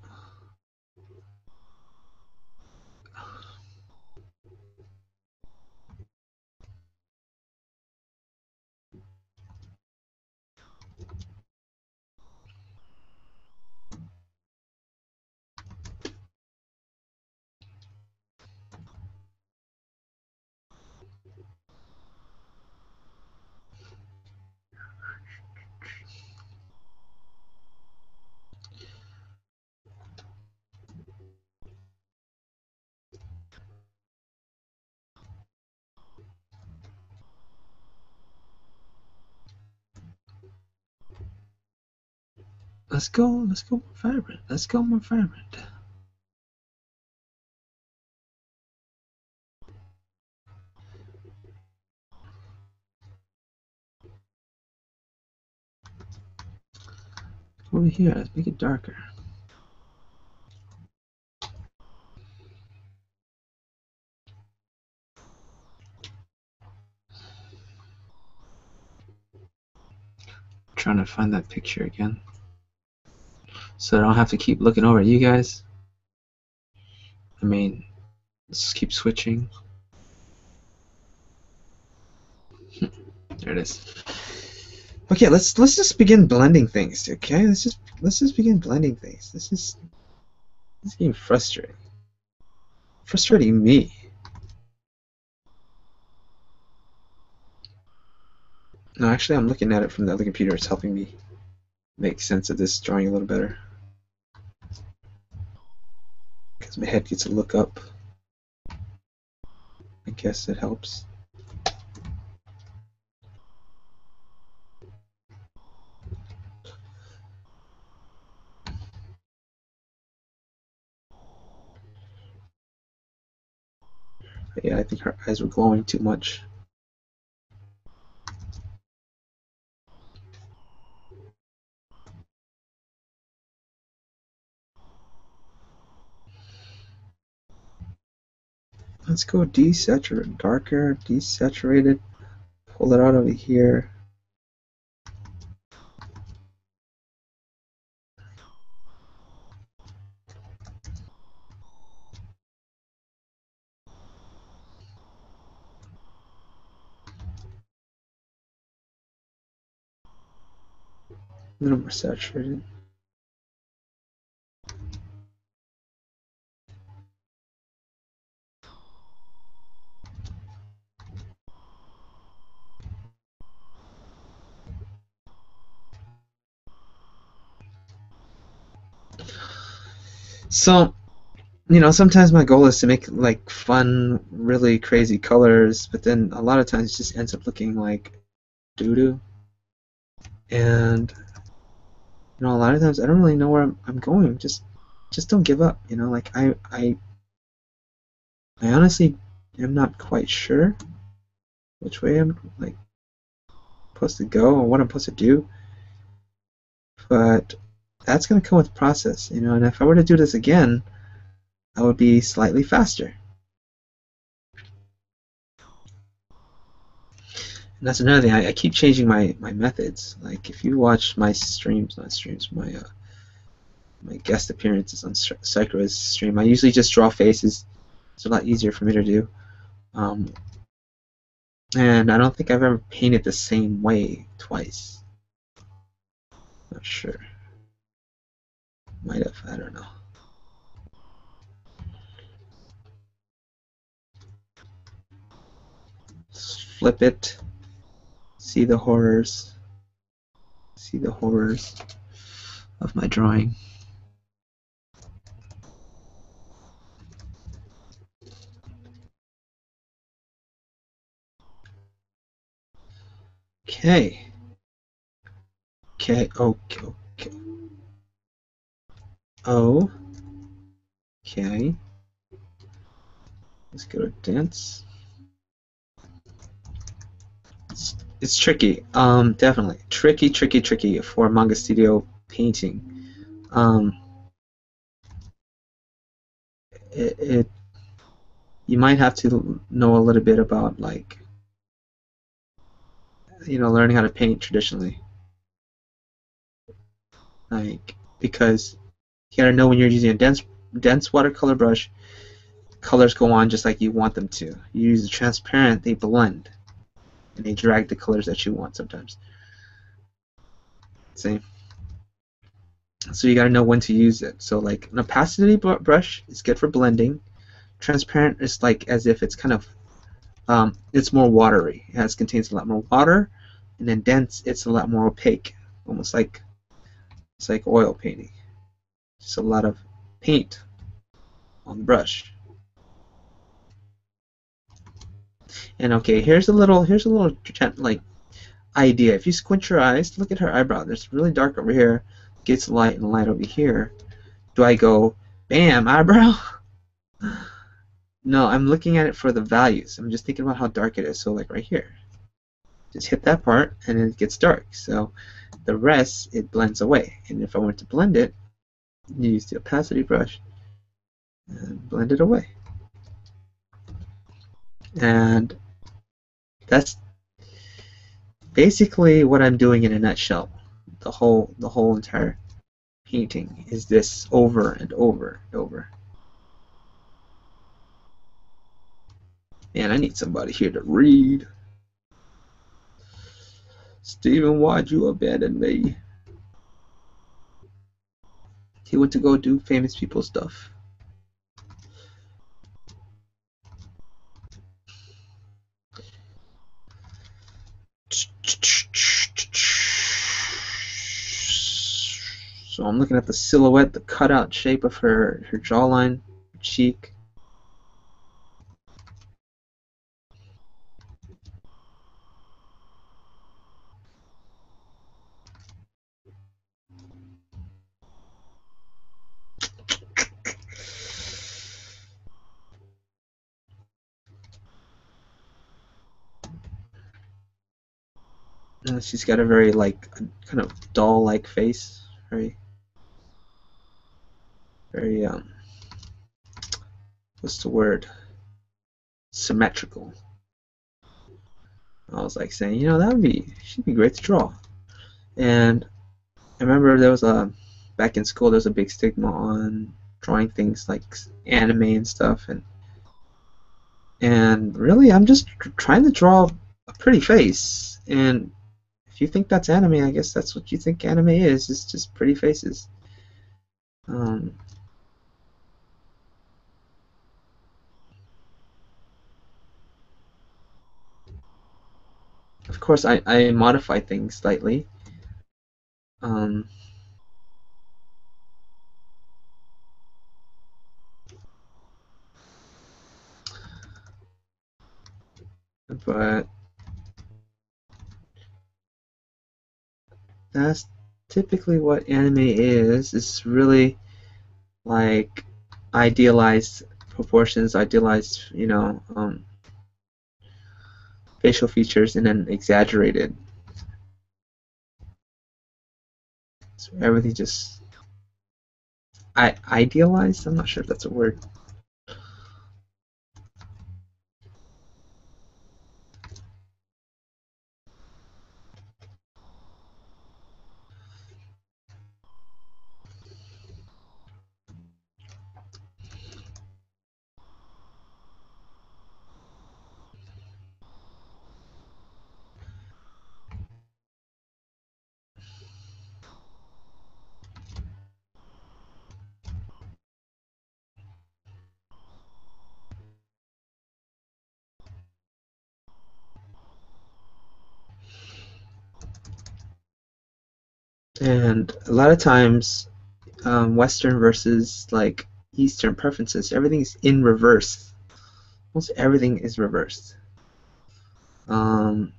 Let's go. Let's go more vibrant. Let's go more vibrant. Over here, let's make it darker. I'm trying to find that picture again, so I don't have to keep looking over at you guys. I mean, let's keep switching. There it is. Okay, let's let's just begin blending things. Okay, let's just let's just begin blending things. This is this is getting frustrating. Frustrating me. No, actually, I'm looking at it from the other computer. It's helping me make sense of this drawing a little better, because my head gets to look up. I guess it helps. But yeah, I think her eyes were glowing too much. Let's go desaturated, darker, desaturated. Pull it out over here. A little more saturated. So you know, sometimes my goal is to make like fun, really crazy colors, but then a lot of times it just ends up looking like doo-doo. And you know, a lot of times I don't really know where I'm, I'm going. Just just don't give up, you know, like I I I honestly am not quite sure which way I'm like supposed to go or what I'm supposed to do. But that's gonna come with process, you know, and if I were to do this again, I would be slightly faster. And that's another thing. I, I keep changing my, my methods. Like if you watch my streams, not streams, my uh, my guest appearances on Sakura's stream, I usually just draw faces. It's a lot easier for me to do. Um, and I don't think I've ever painted the same way twice. Not sure. Might have. I don't know. Flip it. See the horrors. See the horrors of my drawing. Okay. Okay. Okay. Okay. Oh. Okay. Let's go to dance. It's, it's tricky. Um, definitely tricky, tricky, tricky for Manga Studio painting. Um, it, it you might have to know a little bit about like you know learning how to paint traditionally, like because you gotta know when you're using a dense dense watercolor brush, colors go on just like you want them to. You use the transparent, they blend and they drag the colors that you want sometimes. See? So you gotta know when to use it. So like an opacity brush is good for blending. Transparent is like as if it's kind of um, it's more watery. It has contains a lot more water, and then dense it's a lot more opaque, almost like it's like oil painting. Just a lot of paint on the brush. And okay, here's a little here's a little like idea. If you squint your eyes, look at her eyebrow. There's really dark over here, gets light and light over here. Do I go bam eyebrow? No, I'm looking at it for the values. I'm just thinking about how dark it is. So like right here, just hit that part and it gets dark. So the rest it blends away. And if I want to blend it, you use the opacity brush and blend it away. And that's basically what I'm doing in a nutshell. The whole the whole entire painting is this over and over and over. Man, I need somebody here to read. Steven, why'd you abandon me? He went to go do famous people stuff. So I'm looking at the silhouette, the cutout shape of her, her jawline, her cheek. Uh, she's got a very like kind of doll-like face, very, very um, what's the word? Symmetrical. I was like saying, you know, that would be, she'd be great to draw. And I remember there was a back in school there was a big stigma on drawing things like anime and stuff, and and really I'm just trying to draw a pretty face. And if you think that's anime, I guess that's what you think anime is. It's just pretty faces. Um, of course, I, I modify things slightly. Um, but that's typically what anime is. It's really like idealized proportions, idealized, you know, um, facial features, and then exaggerated. So everything just I idealized. I'm not sure if that's a word. And a lot of times, um, Western versus like Eastern preferences, everything's in reverse. Almost everything is reversed. Um,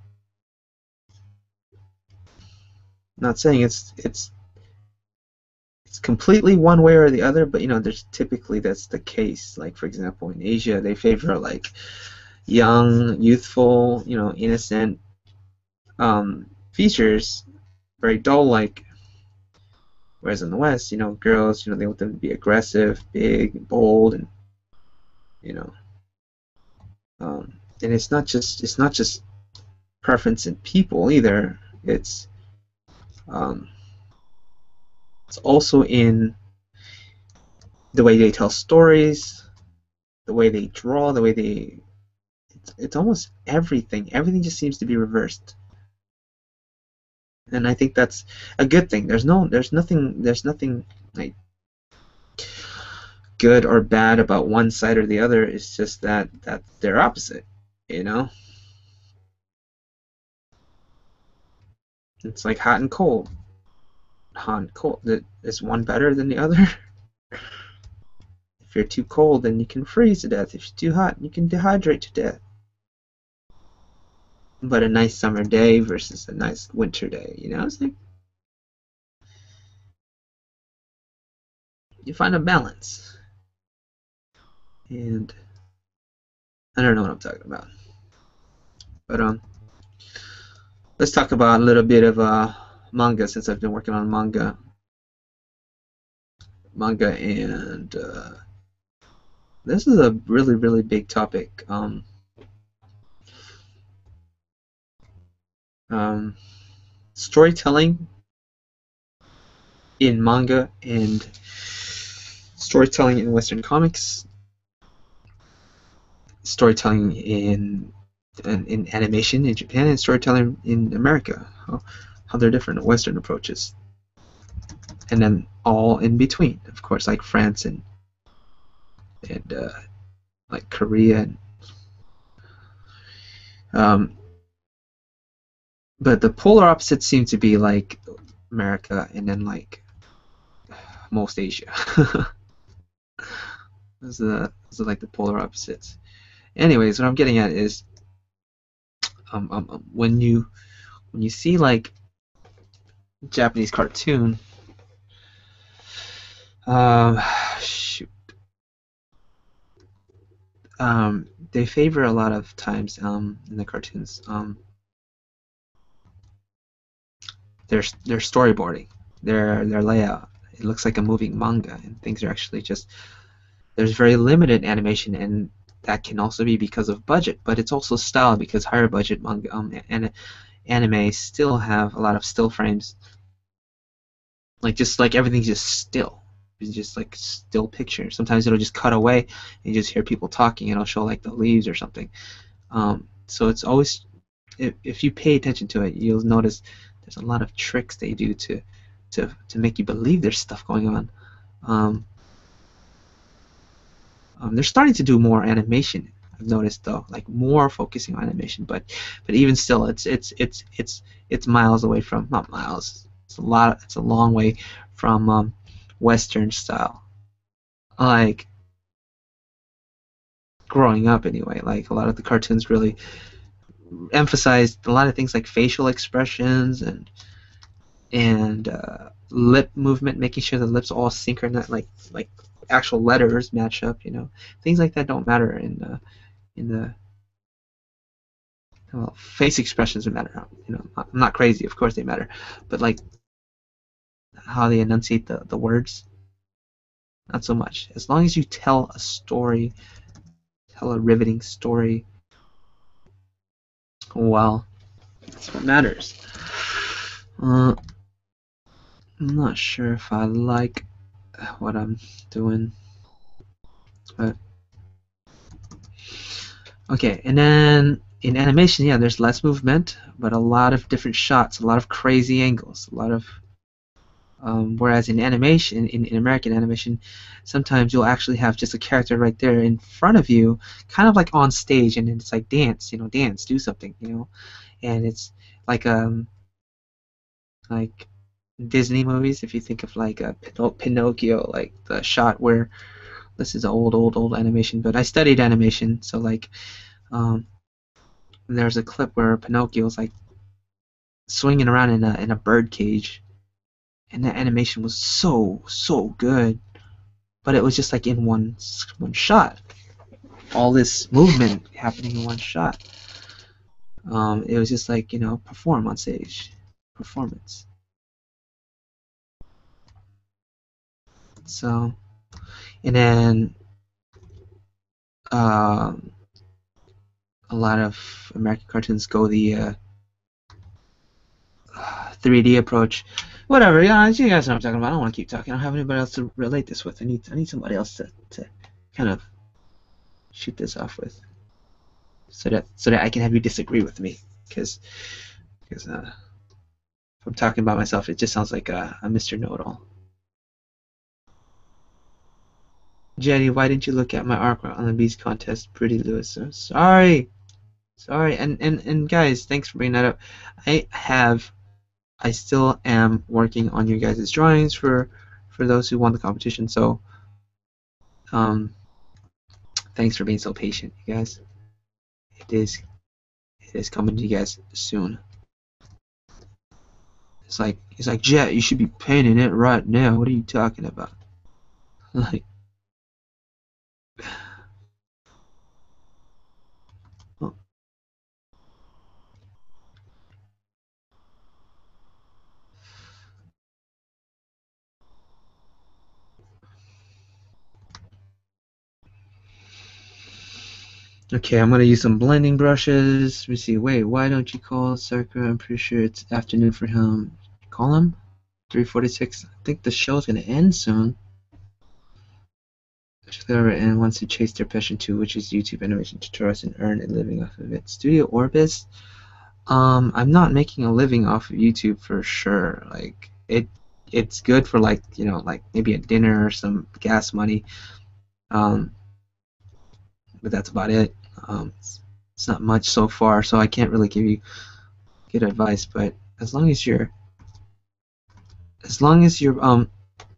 not saying it's it's it's completely one way or the other, but you know, there's typically that's the case. Like for example, in Asia, they favor like young, youthful, you know, innocent um, features, very doll-like. Whereas in the West, you know, girls, you know, they want them to be aggressive, big, bold, and you know, um, and it's not just it's not just preference in people either. It's um, it's also in the way they tell stories, the way they draw, the way they. It's, it's almost everything. Everything just seems to be reversed, and I think that's a good thing. There's no, there's nothing, there's nothing like good or bad about one side or the other. It's just that that they're opposite, you know. It's like hot and cold. Hot and cold. Is one better than the other? If you're too cold, then you can freeze to death. If you're too hot, you can dehydrate to death. But a nice summer day versus a nice winter day, you know, it's like you find a balance. And I don't know what I'm talking about. But um, let's talk about a little bit of uh, manga, since I've been working on manga. Manga and uh, this is a really, really big topic. Um, um, storytelling in manga and storytelling in Western comics, storytelling in in, in animation in Japan, and storytelling in America. How, how they're different Western approaches, and then all in between, of course, like France and and uh, like Korea. And, um, but the polar opposites seem to be like America and then like most Asia. those, are, those are like the polar opposites. Anyways, what I'm getting at is um, um, um, when you when you see like Japanese cartoon, um, shoot, um, they favor a lot of times um, in the cartoons um, their their storyboarding, their their layout. It looks like a moving manga, and things are actually just there's very limited animation, and that can also be because of budget, but it's also style because higher budget manga um, and anime still have a lot of still frames, like just like everything's just still. It's just like still picture. Sometimes it'll just cut away and you just hear people talking, and it'll show like the leaves or something. Um, so it's always, if, if you pay attention to it, you'll notice there's a lot of tricks they do to to to make you believe there's stuff going on. Um, um, they're starting to do more animation. I've noticed though, like more focusing on animation, but but even still, it's it's it's it's it's miles away from not miles. It's a lot. It's a long way from um, Western style. Like growing up anyway, like a lot of the cartoons really emphasized a lot of things like facial expressions and and uh, lip movement, making sure the lips all synchronized, like like actual letters match up. You know, things like that don't matter in the in the well, face expressions don't matter. You know, I'm not crazy. Of course they matter, but like how they enunciate the the words, not so much. As long as you tell a story, tell a riveting story, well, that's what matters. Uh, I'm not sure if I like what I'm doing, but okay. And then in animation, yeah, there's less movement, but a lot of different shots, a lot of crazy angles, a lot of um, whereas in animation, in, in American animation, sometimes you'll actually have just a character right there in front of you, kind of like on stage, and it's like dance, you know, dance, do something, you know, and it's like um like Disney movies. If you think of like a Pin- Pinocchio, like the shot where this is old, old, old animation, but I studied animation, so like um, there's a clip where Pinocchio's like swinging around in a in a bird cage, and that animation was so so good, but it was just like in one one shot, all this movement happening in one shot. Um, it was just like, you know, perform on stage, performance. So, and then um, a lot of American cartoons go the uh, three D approach. Whatever, yeah, you guys know what I'm talking about. I don't want to keep talking. I don't have anybody else to relate this with. I need I need somebody else to, to kind of shoot this off with, so that so that I can have you disagree with me, because because uh, if I'm talking about myself, it just sounds like a, a Mister Know-it-all. Jenny, why didn't you look at my artwork on the Beast contest? Pretty Lewis. So sorry, sorry, and and and guys, thanks for bringing that up. I have, I still am working on your guys' drawings for for those who won the competition. So, um, thanks for being so patient, you guys. It is it is coming to you guys soon. It's like it's like Jet, you should be painting it right now. What are you talking about? Like, oh, okay, I'm gonna use some blending brushes. Let me see. Wait, why don't you call Circa? I'm pretty sure it's afternoon for him. Call him. three forty-six. I think the show's gonna end soon. And wants to chase their passion too, which is YouTube animation tutorials and earn a living off of it. Studio Orbis. Um, I'm not making a living off of YouTube for sure. Like it, it's good for like, you know, like maybe a dinner or some gas money. Um, but that's about it. Um, it's, it's not much so far, so I can't really give you good advice. But as long as you're, as long as you're um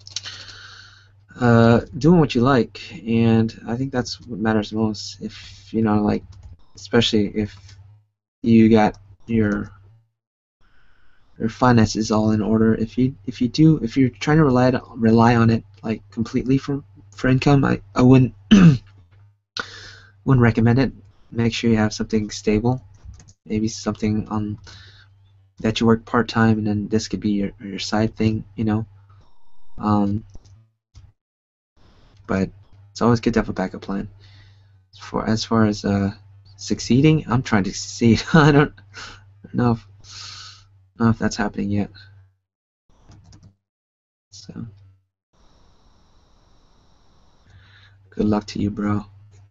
uh doing what you like, and I think that's what matters most. If you know, like, especially if you got your your finances all in order. If you if you do if you're trying to rely rely on it like completely for for income, I I wouldn't wouldn't recommend it. Make sure you have something stable, maybe something on that you work part time, and then this could be your your side thing, you know. Um, but it's always good to have a backup plan. For as far as uh, succeeding, I'm trying to succeed. I don't know if know if that's happening yet. So good luck to you, bro.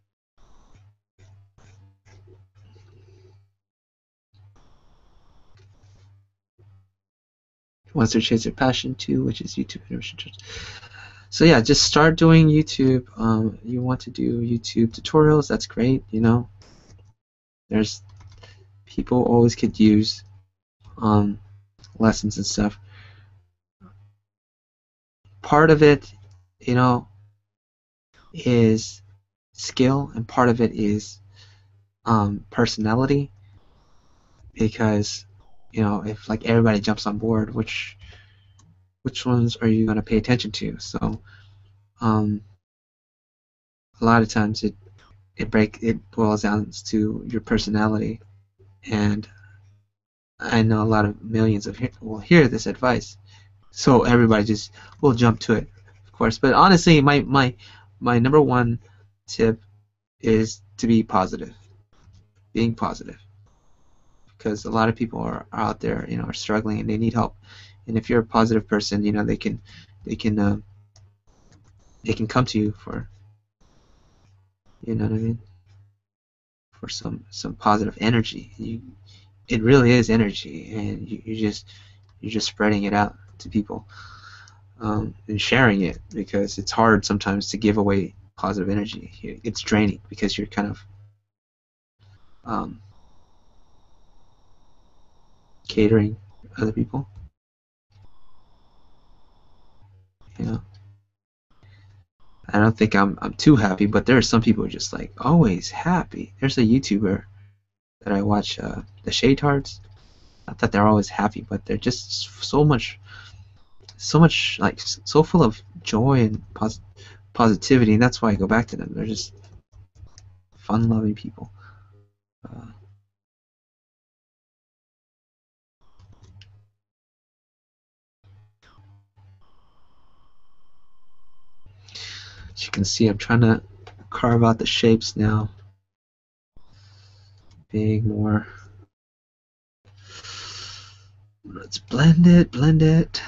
Wants to chase their passion too, which is YouTube animation. So yeah, just start doing YouTube. Um, you want to do YouTube tutorials? That's great. You know, there's people always could use um, lessons and stuff. Part of it, you know, is skill, and part of it is um, personality. because, you know, if like everybody jumps on board, which which ones are you going to pay attention to? So um, a lot of times it it break it boils down to your personality, and I know a lot of millions of he- will hear this advice, so everybody just will jump to it, of course. But honestly, my my my number one tip is to be positive, being positive, because a lot of people are, are out there, you know, are struggling and they need help. And if you're a positive person, you know, they can they can uh, they can come to you for, you know what I mean, for some some positive energy. You, it really is energy, and you, you just you're just spreading it out to people, um, and sharing it, because it's hard sometimes to give away positive energy. It's draining because you're kind of um, catering other people, you know. I don't think I'm I'm too happy, but there are some people who are just like always happy. There's a YouTuber that I watch, uh, the Shade Tards. Not that they're always happy, but they're just so much, so much like so full of joy and pos- positivity, and that's why I go back to them. They're just fun-loving people. Uh, as you can see, I'm trying to carve out the shapes now, being more. Let's blend it, blend it.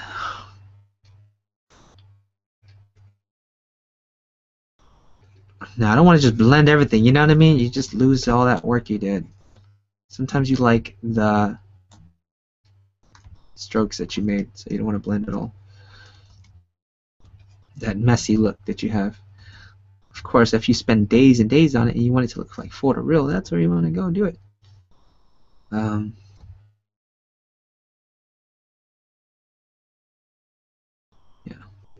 Now I don't want to just blend everything. You know what I mean? You just lose all that work you did. Sometimes you like the strokes that you made, so you don't want to blend it all. That messy look that you have. Of course, if you spend days and days on it and you want it to look like photoreal, that's where you want to go and do it. Um, yeah.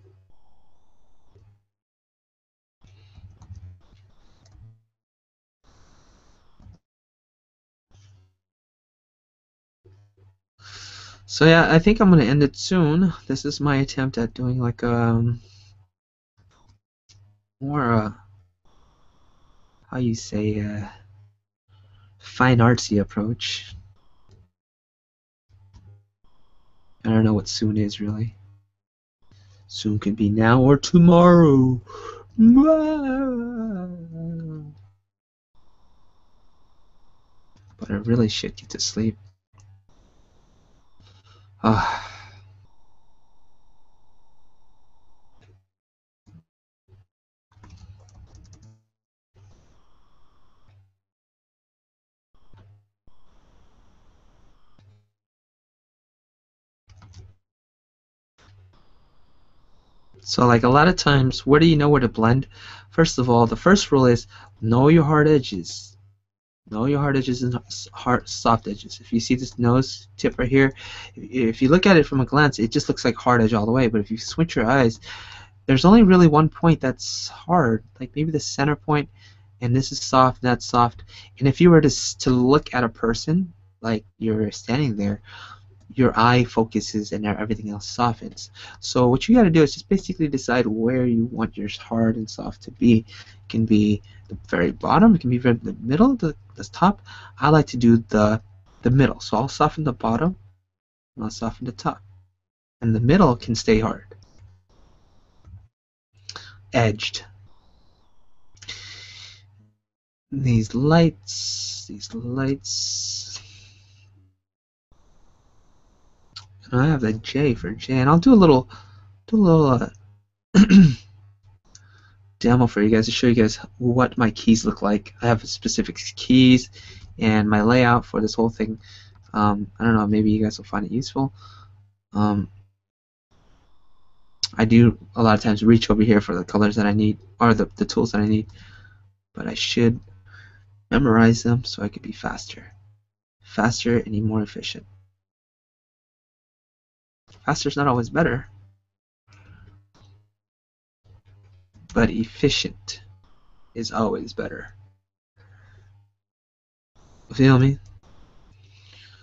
So yeah, I think I'm gonna end it soon. This is my attempt at doing like um more uh how you say uh fine artsy approach. I don't know what soon is really. Soon could be now or tomorrow. But I really should get to sleep. Ah. So like a lot of times, where do you know where to blend? First of all, the first rule is know your hard edges. Know your hard edges and hard soft edges. If you see this nose tip right here, if you look at it from a glance, it just looks like hard edge all the way. But if you squint your eyes, there's only really one point that's hard, like maybe the center point, and this is soft, that's soft. And if you were to to look at a person, like you're standing there, your eye focuses and everything else softens. So what you got to do is just basically decide where you want your hard and soft to be. It can be the very bottom, it can be the middle, the, the top. I like to do the the middle. So I'll soften the bottom and I'll soften the top. And the middle can stay hard. Edged. These lights, these lights. And I have the J for J, and I'll do a little, do a little uh, demo for you guys to show you guys what my keys look like. I have specific keys and my layout for this whole thing. Um, I don't know, maybe you guys will find it useful. Um, I do a lot of times reach over here for the colors that I need, or the, the tools that I need, but I should memorize them so I could be faster. Faster and more efficient. Faster is not always better, but efficient is always better. Feel me?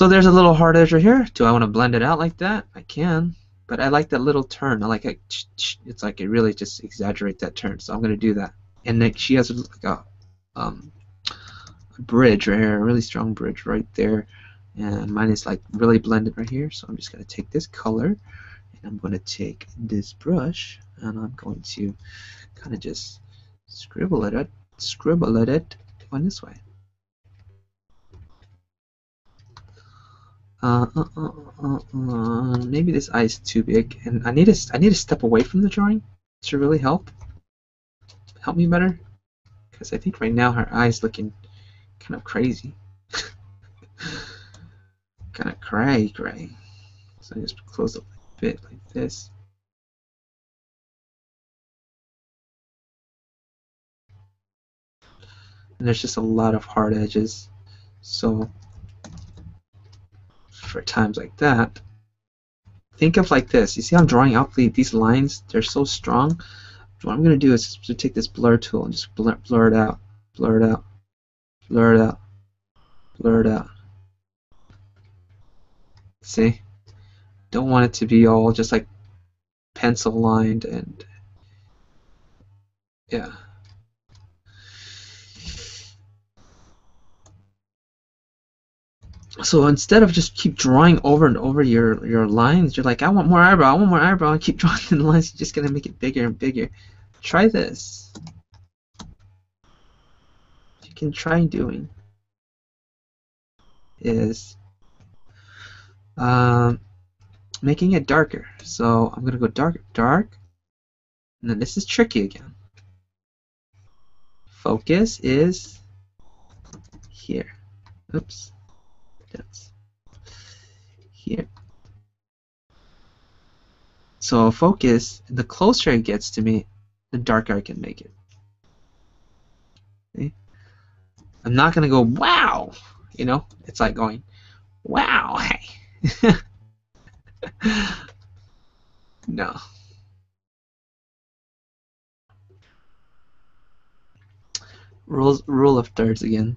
So there's a little hard edge right here. Do I want to blend it out like that? I can, but I like that little turn. I like it. It's like it really just exaggerates that turn. So I'm gonna do that. And then she has like a um, a bridge right here, a really strong bridge right there. And mine is like really blended right here. So I'm just gonna take this color, and I'm gonna take this brush, and I'm going to kind of just scribble it, scribble it, it going this way. Uh, uh, uh, uh, uh, maybe this eye is too big, and I need to I need to step away from the drawing to really help help me better, because I think right now her eye is looking kind of crazy, kind of cray cray. So I just close up a bit like this. And there's just a lot of hard edges, so for times like that, think of like this. You see how I'm drawing out the, these lines? They're so strong. What I'm going to do is to take this blur tool and just blur, blur it out, blur it out, blur it out, blur it out. See? Don't want it to be all just like pencil lined and yeah. So instead of just keep drawing over and over your your lines, you're like, I want more eyebrow, I want more eyebrow, and keep drawing the lines. You're just gonna make it bigger and bigger. Try this. What you can try doing is um, making it darker. So I'm gonna go dark, dark, and then this is tricky again. Focus is here. Oops, that's here. So focus, the closer it gets to me, the darker I can make it. See? I'm not gonna go wow, you know. It's like going wow, hey. No. Rules, rule of thirds again.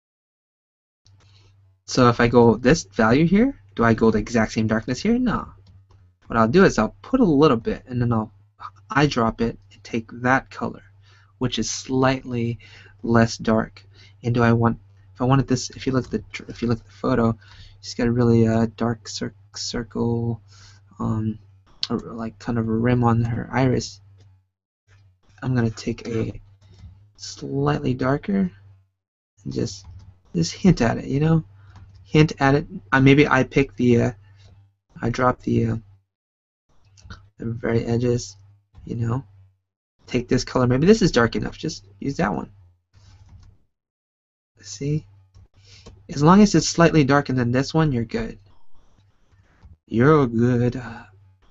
So if I go this value here, do I go the exact same darkness here? No. What I'll do is I'll put a little bit, and then I'll eyedrop it and take that color, which is slightly less dark. And do I want, if I wanted this, if you look at the, if you look at the photo, it's got a really uh, dark cir circle, um, or like kind of a rim on her iris. I'm gonna take a slightly darker and just just hint at it, you know, hint at it. Uh, maybe I pick the, uh, I drop the, uh, the very edges, you know. Take this color. Maybe this is dark enough. Just use that one. See? As long as it's slightly darker than this one, you're good. You're good. What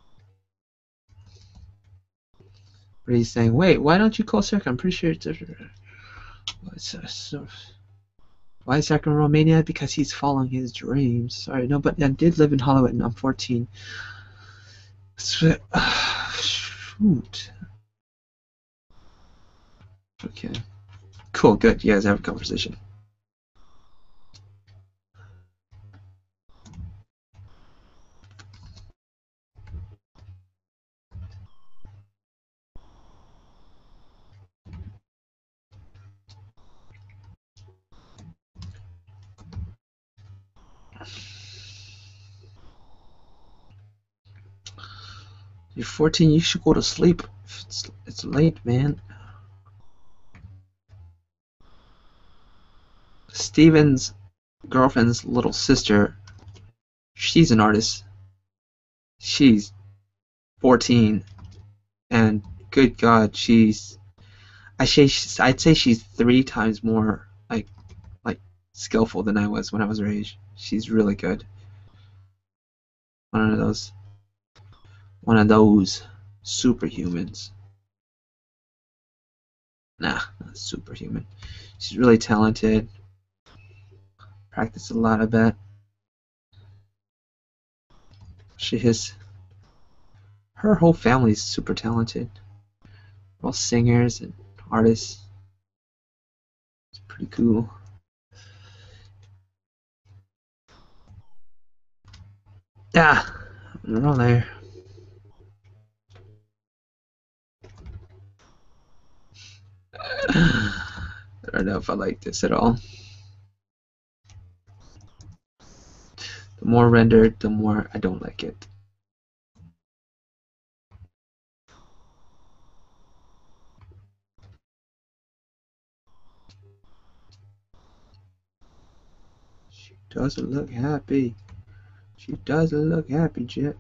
are you saying? Wait, why don't you call Circa? I'm pretty sure it's... What's uh, so, why is Circa in Romania? Because he's following his dreams. Sorry, no, but I did live in Hollywood and I'm fourteen. So, uh, shoot. Okay. Cool, good. You guys have a conversation. You're fourteen, you should go to sleep. It's, it's late, man. Steven's girlfriend's little sister, she's an artist. She's fourteen, and good God, she's I say I'd say she's three times more like like skillful than I was when I was her age. She's really good. One of those one of those superhumans. Nah, not superhuman. She's really talented. Practiced a lot of it. She has her whole family is super talented. All singers and artists. It's pretty cool. Yeah, around there. I don't know if I like this at all. The more rendered, the more I don't like it. She doesn't look happy. She doesn't look happy, Jet.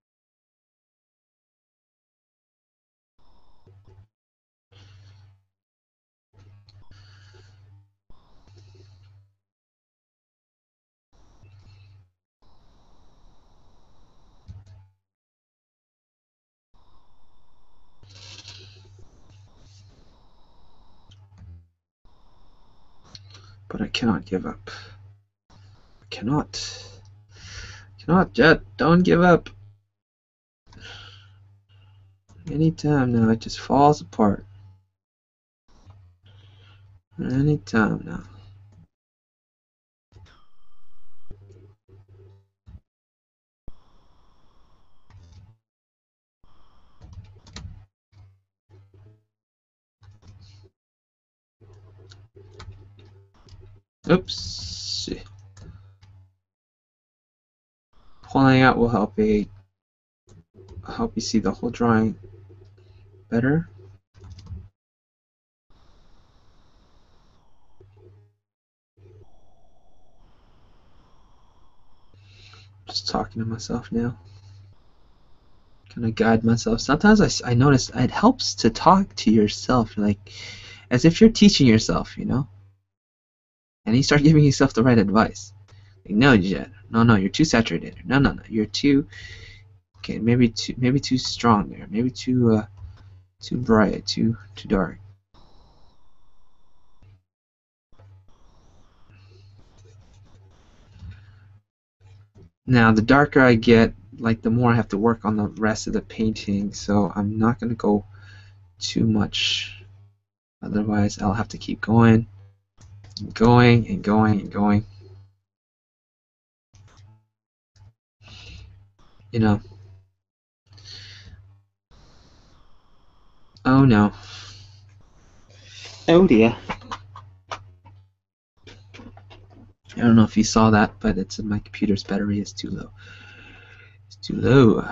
But I cannot give up. I cannot. I cannot, Jet. Don't give up. Anytime now, it just falls apart. Anytime now. Oops. Pulling out will help a help you see the whole drawing better. Just talking to myself now. Kind of guide myself. Sometimes I, I notice it helps to talk to yourself, like as if you're teaching yourself, you know. And you start giving yourself the right advice. Like, no, Jet. No, no, you're too saturated. No, no, no, you're too. Okay, maybe too, maybe too strong there. Maybe too, uh, too bright, too, too dark. Now, the darker I get, like the more I have to work on the rest of the painting. So I'm not gonna go too much. Otherwise, I'll have to keep going, and going, and going, and going. You know. Oh no. Oh dear. I don't know if you saw that, but it's my computer's battery is too low. It's too low.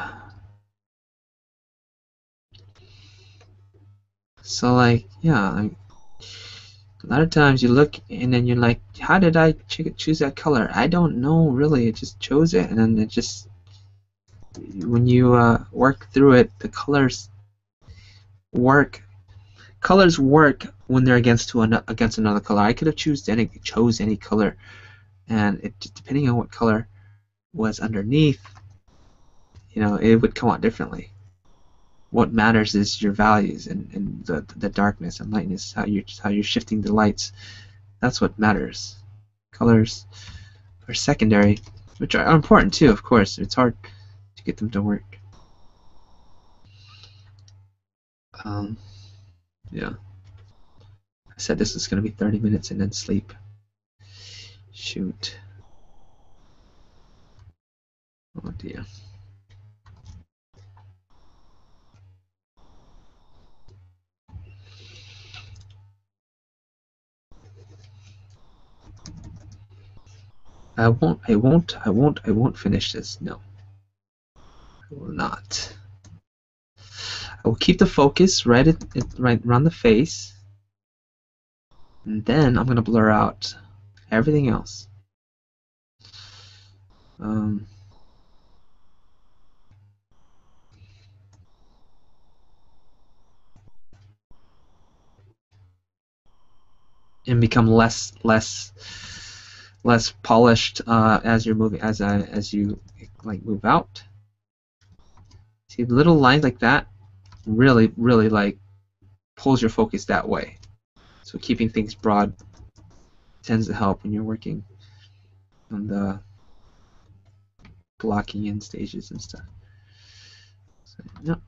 So like, yeah, like, a lot of times you look and then you're like, how did I ch choose that color? I don't know really. It just chose it, and then it just when you uh, work through it, the colors work. Colors work when they're against to an against another color. I could have choose any chose any color, and it depending on what color was underneath, you know, it would come out differently. What matters is your values and, and the the darkness and lightness, how you how you're shifting the lights. That's what matters. Colors are secondary, which are important too, of course. It's hard to get them to work. Um, yeah. I said this is going to be thirty minutes and then sleep. Shoot. Oh dear. I won't, I won't, I won't, I won't finish this. No. I will not. I will keep the focus right at, right around the face. And then I'm going to blur out everything else. Um, and become less less less polished uh, as you're moving as I as you like move out. See, little lines like that really really like pulls your focus that way. So keeping things broad tends to help when you're working on the blocking in stages and stuff. So, no.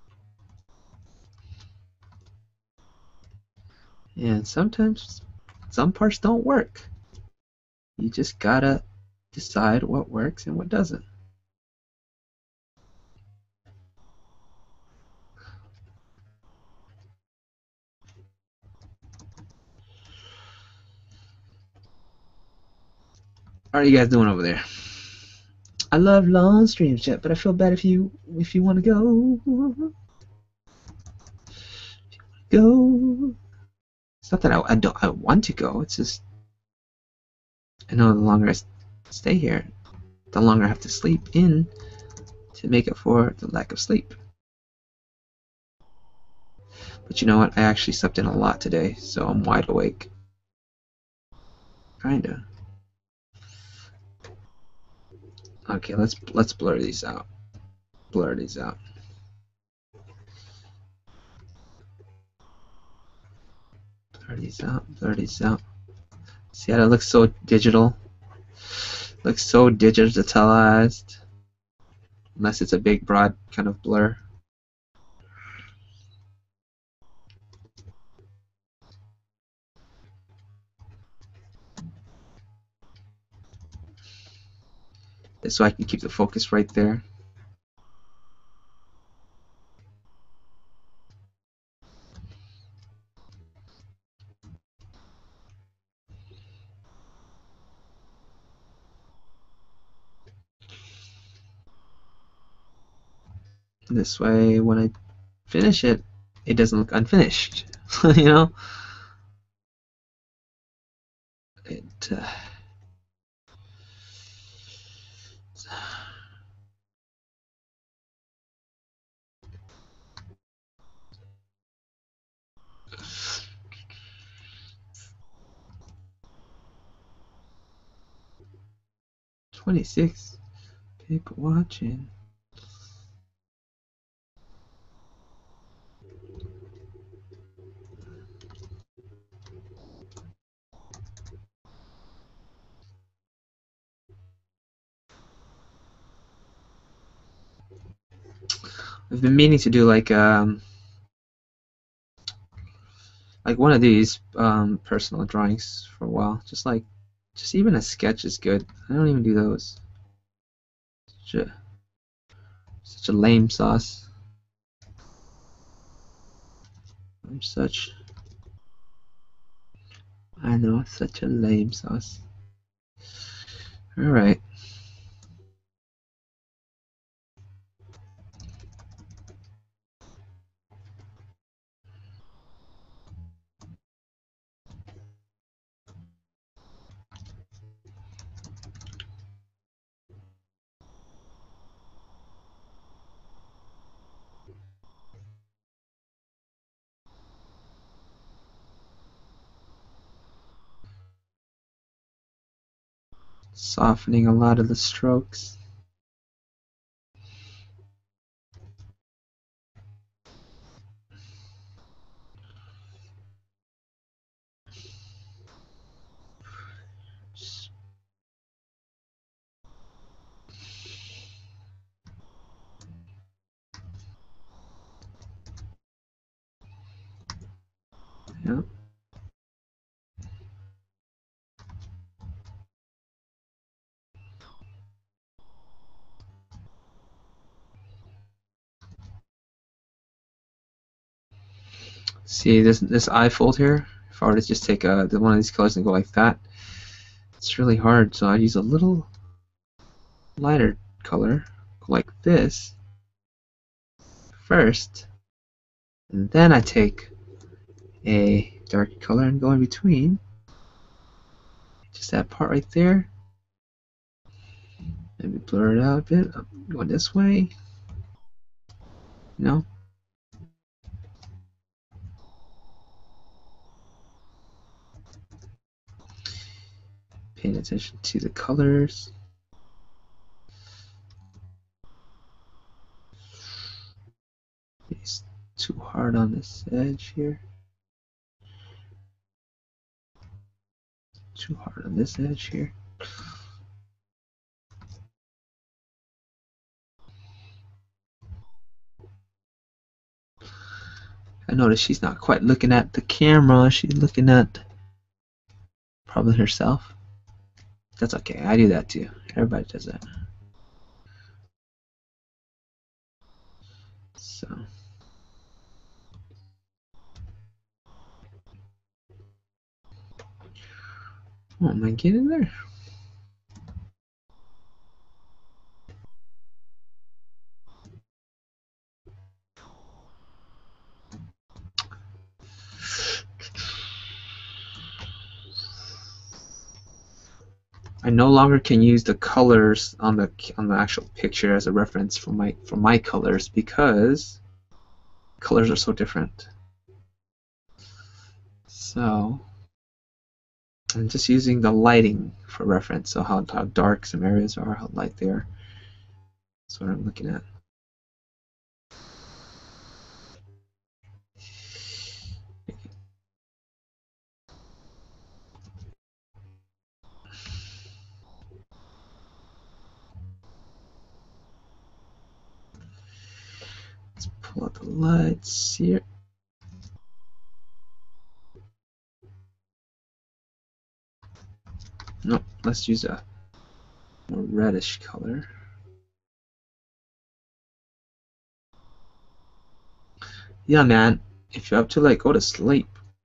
And sometimes some parts don't work. You just gotta decide what works and what doesn't. How are you guys doing over there? I love long streams, chat, but I feel bad if you if you want to go. Go. It's not that I, I don't I want to go. It's just I know the longer I stay here, the longer I have to sleep in to make up for the lack of sleep. But you know what? I actually slept in a lot today, so I'm wide awake. Kinda. Okay, let's let's blur these out. Blur these out. Blur these out. Blur these out. See how that looks so digital? Looks so digitalized. Unless it's a big, broad kind of blur. Just so I can keep the focus right there. This way, when I finish it, it doesn't look unfinished. You know? It, uh, twenty-six people watching. I've been meaning to do like um like one of these um personal drawings for a while. Just like just even a sketch is good. I don't even do those. Such a such a lame sauce. I'm such I know, such a lame sauce. Alright. Softening a lot of the strokes. Yeah. See this this eye fold here? If I were to just take a, one of these colors and go like that, it's really hard. So I'd use a little lighter color, go like this first, and then I take a dark color and go in between. Just that part right there. Maybe blur it out a bit. I'm going this way. You know? Paying attention to the colors. It's too hard on this edge here. Too hard on this edge here. I notice she's not quite looking at the camera. She's looking at Probably herself. That's okay. I do that too. Everybody does that. So. Oh, am I getting there? I no longer can use the colors on the on the actual picture as a reference for my for my colors because colors are so different. So I'm just using the lighting for reference. So how, how dark some areas are, how light they are. That's what I'm looking at. Let's pull out the lights here. No, let's use a more reddish color. Yeah, man. If you're up too late, go to sleep.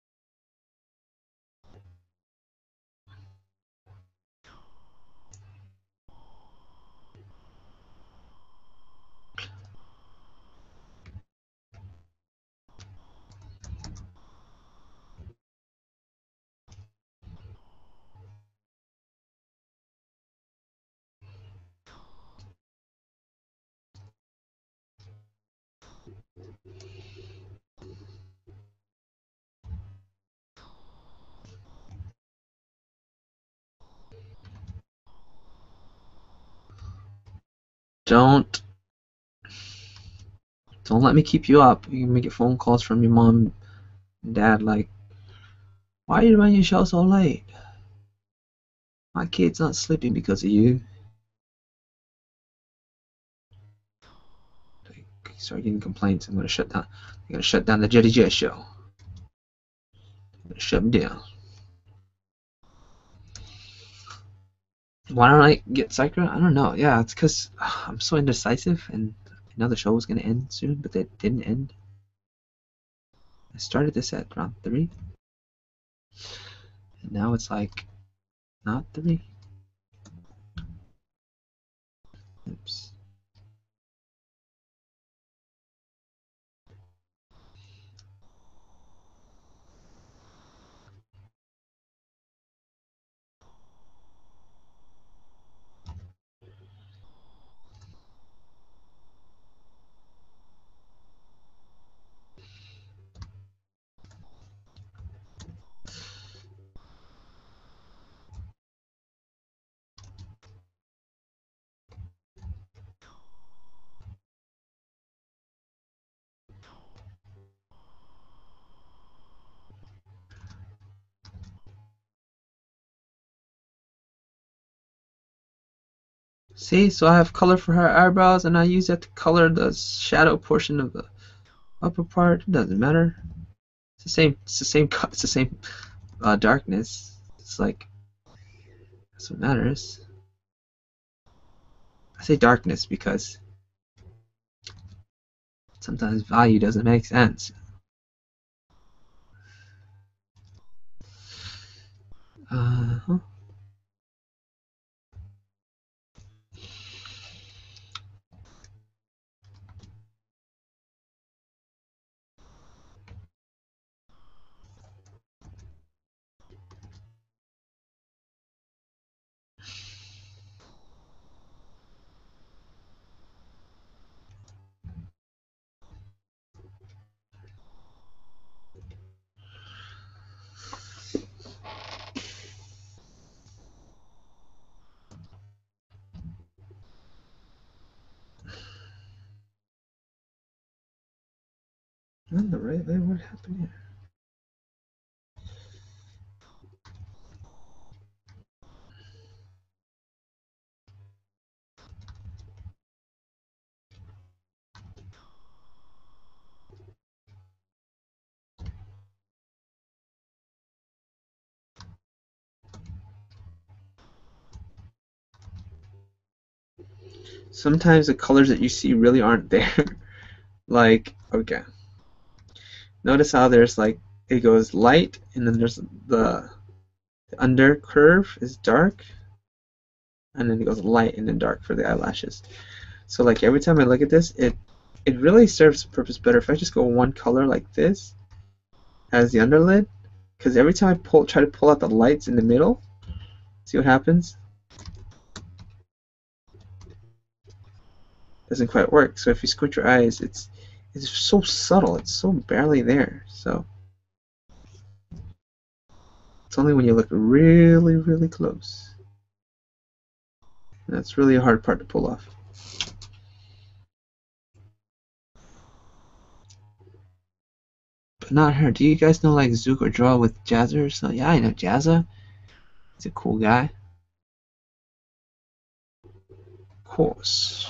Don't don't let me keep you up. You can make phone calls from your mom and dad like, why are you running your show so late? My kid's not sleeping because of you. They start getting complaints. I'm gonna shut down. I'm gonna shut down the Jetty Jet show. I'm gonna shut them down. Why don't I get Psycho? I don't know. Yeah, it's because I'm so indecisive, and I know the show was gonna end soon, but it didn't end. I started this at round three, and now it's like not three. Oops. See, so I have color for her eyebrows, and I use that to color the shadow portion of the upper part. It doesn't matter. It's the same. It's the same. It's the same uh, darkness. It's like that's what matters. I say darkness because sometimes value doesn't make sense. Uh huh. On the right there, what happened here? sometimes the colors that you see really aren't there. Like, okay, notice how there's like, it goes light, and then there's the, the under curve is dark, and then it goes light and then dark for the eyelashes. So like every time I look at this, it it really serves the purpose better if I just go one color like this as the underlid, because every time I pull try to pull out the lights in the middle, see what happens? Doesn't quite work. So if you squint your eyes, it's it's so subtle. It's so barely there. So it's only when you look really, really close. That's really a hard part to pull off. But not her. Do you guys know like Zook or Draw with Jazza or something? Yeah, I know Jazza. He's a cool guy. Of course.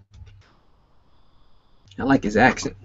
I like his accent.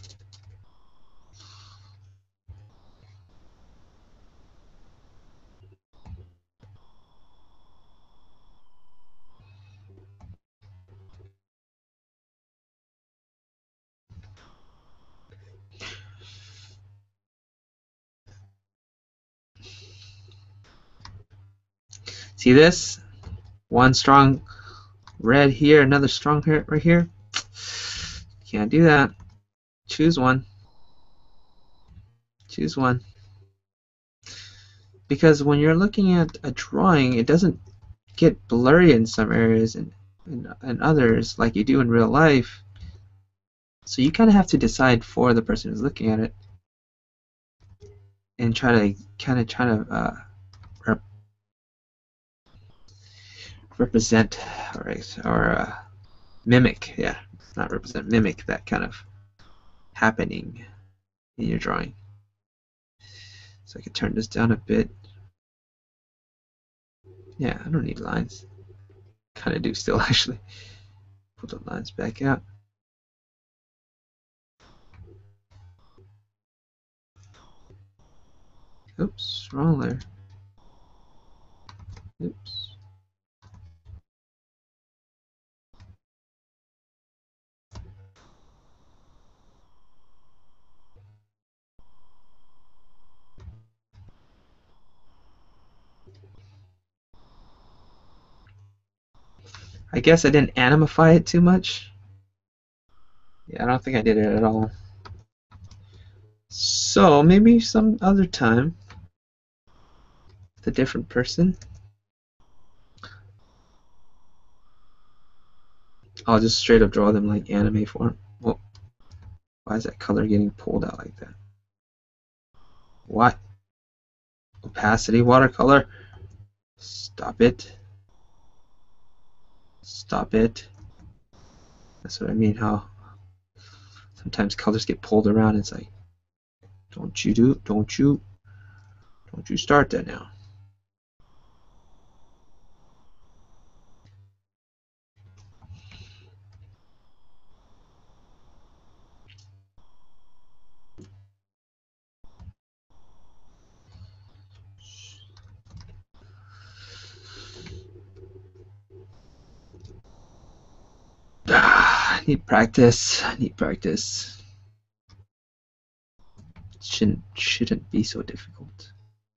See this? One strong red here, another strong red right here. Can't do that. Choose one. Choose one. Because when you're looking at a drawing, it doesn't get blurry in some areas and and, and others like you do in real life. So you kind of have to decide for the person who's looking at it and try to kind of try to uh, rep represent or, or uh, mimic, yeah, not represent, mimic that kind of happening in your drawing. So I could turn this down a bit. Yeah, I don't need lines. Kind of do still actually. Pull the lines back out. Oops, wrong layer. Oops. I guess I didn't animify it too much. Yeah, I don't think I did it at all. So maybe some other time, with a different person, I'll just straight up draw them like anime form. Well, why is that color getting pulled out like that? What? Opacity watercolor? Stop it. Stop it. That's what I mean, how sometimes colors get pulled around. It's like, don't you do, don't you, don't you start that now. Ah, I need practice. I need practice. It shouldn't shouldn't be so difficult.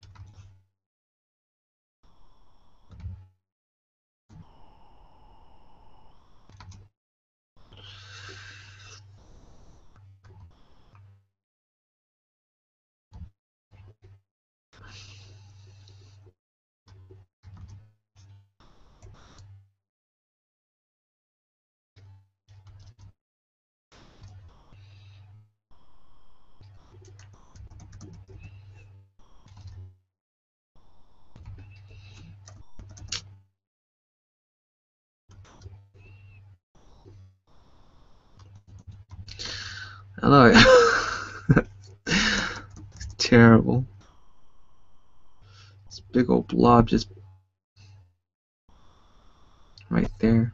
I know. It's terrible. This big old blob just right there.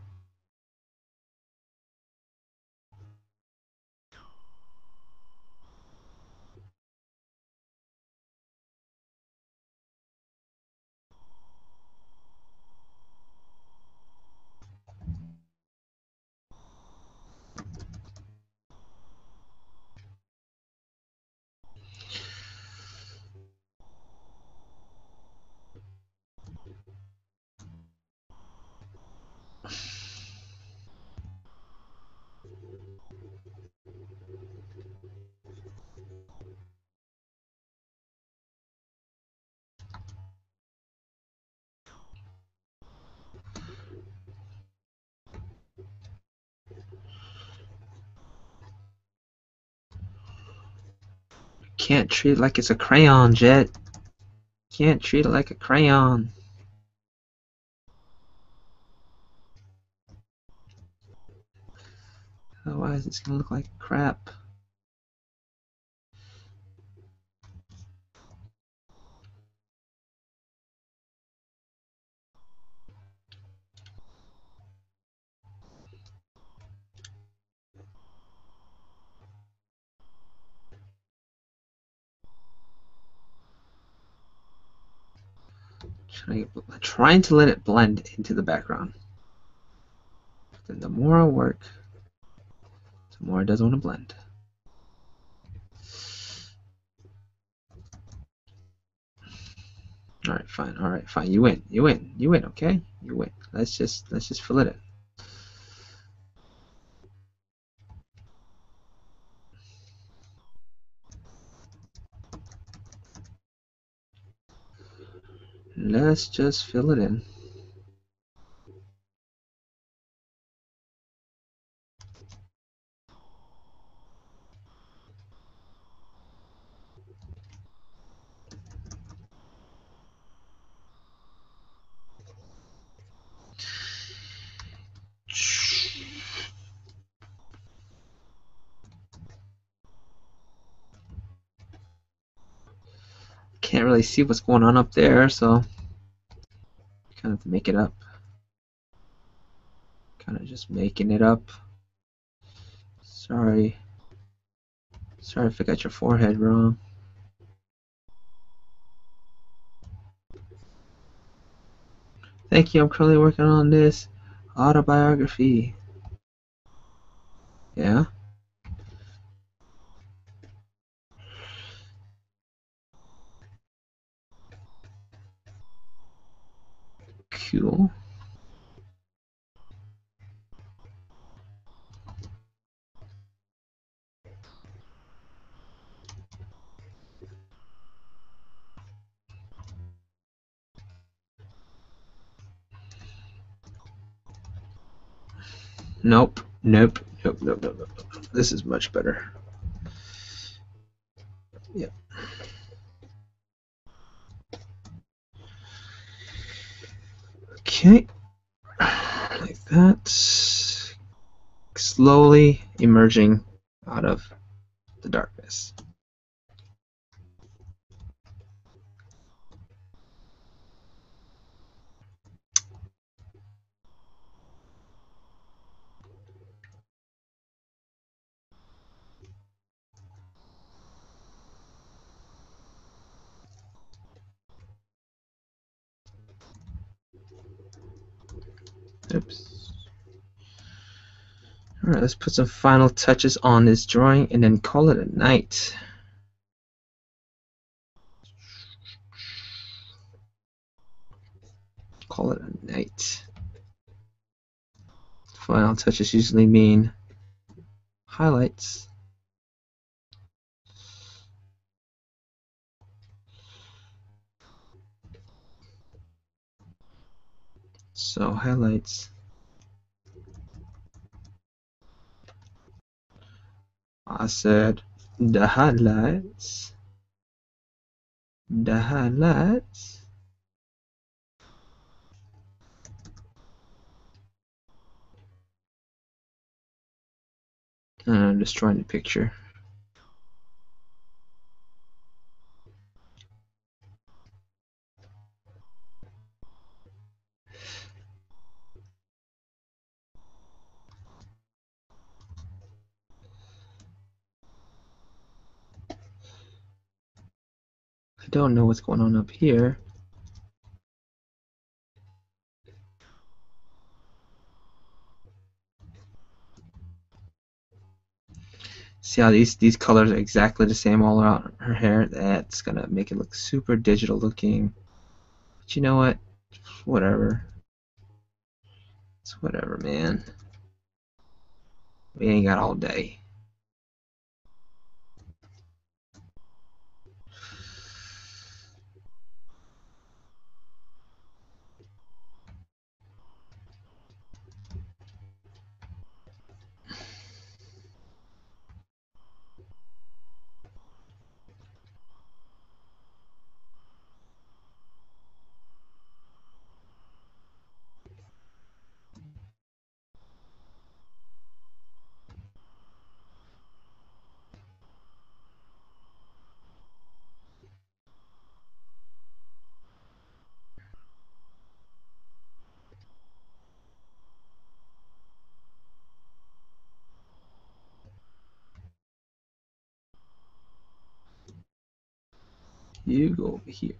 Can't treat it like it's a crayon, Jet. Can't treat it like a crayon. Otherwise, it's gonna look like crap. Trying, trying to let it blend into the background. But then the more I work, the more it doesn't want to blend. All right, fine. All right, fine. You win. You win. You win. Okay, you win. Let's just let's just fill it in. Let's just fill it in. Can't really see what's going on up there, so kind of have to make it up. Kind of just making it up. Sorry. Sorry if I got your forehead wrong. Thank you. I'm currently working on this autobiography. Yeah. Cool. Nope. Nope. Nope. Nope. Nope. Nope. This is much better. Yep. Okay. Like that. Slowly emerging out of the darkness. Oops. Alright, let's put some final touches on this drawing and then call it a night. Call it a night. Final touches usually mean highlights. So highlights. I said the highlights. The highlights. And I'm destroying the picture. I don't know what's going on up here. See how these these colors are exactly the same all around her hair? That's gonna make it look super digital looking. But you know what? Whatever. It's whatever, man. We ain't got all day. You go over here.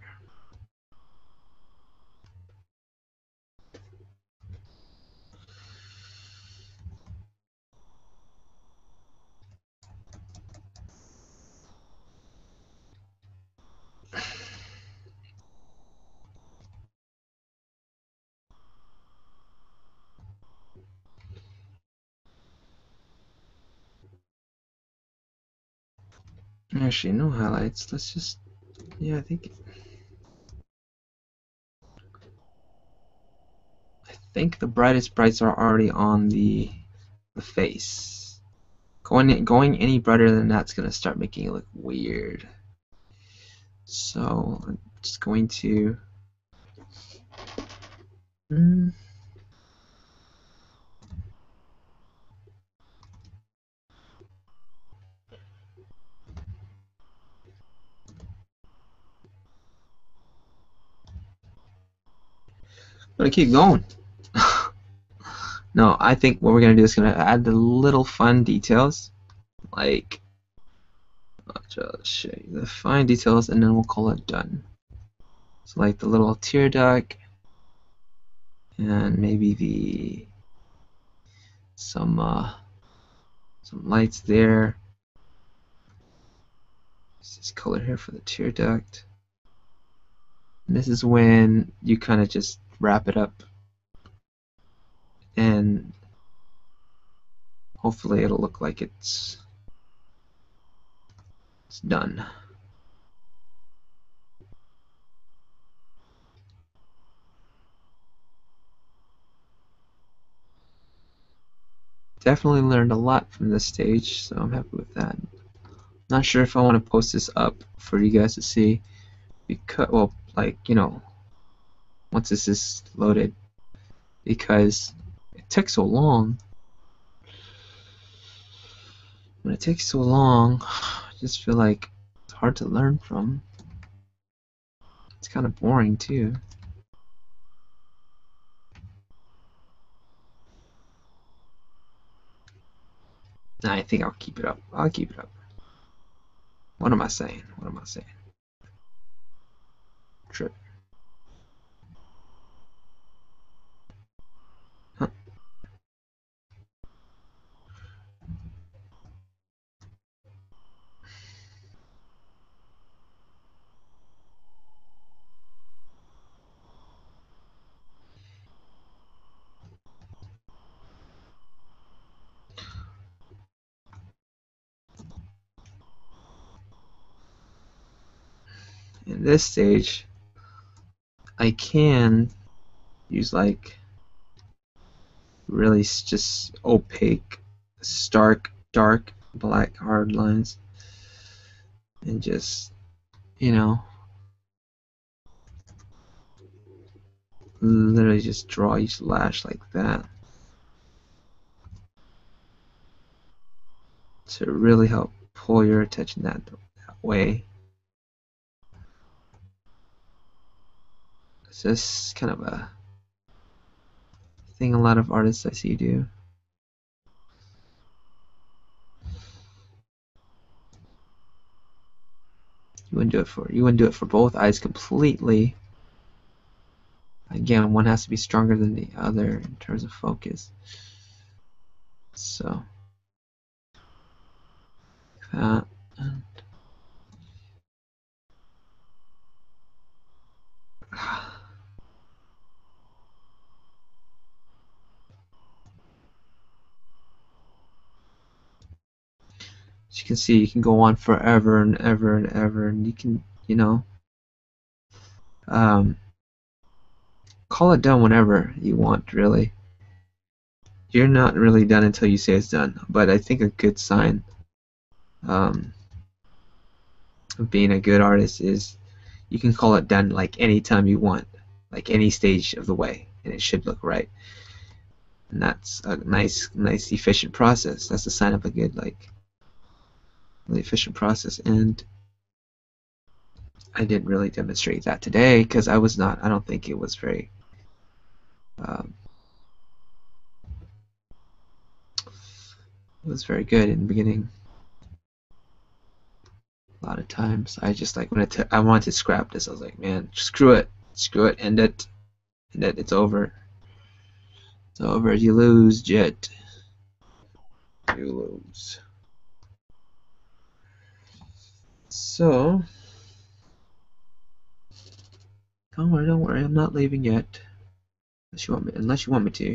Actually, no highlights. Let's just, yeah, I think, I think the brightest brights are already on the the face. Going going any brighter than that's gonna start making it look weird. So I'm just going to. Mm, gonna keep going. No, I think what we're gonna do is gonna add the little fun details, like I'll just show you the fine details, and then we'll call it done. So like the little tear duct, and maybe the some uh, some lights there. There's this color here for the tear duct. And this is when you kind of just wrap it up, and hopefully it'll look like it's it's done. Definitely learned a lot from this stage, so I'm happy with that. Not sure if I want to post this up for you guys to see, because, well, like, you know, once this is loaded, because it took so long. When it takes so long, I just feel like it's hard to learn from. It's kind of boring too. Nah, I think I'll keep it up. I'll keep it up. What am I saying? What am I saying? Trip. Huh. In this stage, I can use like really just opaque, stark, dark, black hard lines, and just, you know, literally just draw each lash like that to really help pull your attention that, that way. It's just kind of a thing a lot of artists I see do. You wouldn't do it for you wouldn't do it for both eyes completely. Again, one has to be stronger than the other in terms of focus. So that. And as you can see, you can go on forever and ever and ever, and you can, you know, um, call it done whenever you want, really. You're not really done until you say it's done, but I think a good sign um, of being a good artist is you can call it done like anytime you want, like any stage of the way, and it should look right. And that's a nice, nice, efficient process. That's a sign of a good, like, really efficient process. And I didn't really demonstrate that today because I was not. I don't think it was very. Um, it was very good in the beginning. A lot of times I just like when I, t I wanted to scrap this, I was like, man, screw it, screw it, end it, end it, it's over. It's over, you lose, Jet. You lose. So, don't worry, don't worry, I'm not leaving yet. Unless you want me, unless you want me to.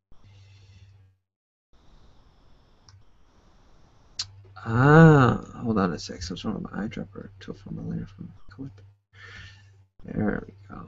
Ah, hold on a sec. Something's wrong with my eyedropper. Tool from the layer from color. There we go.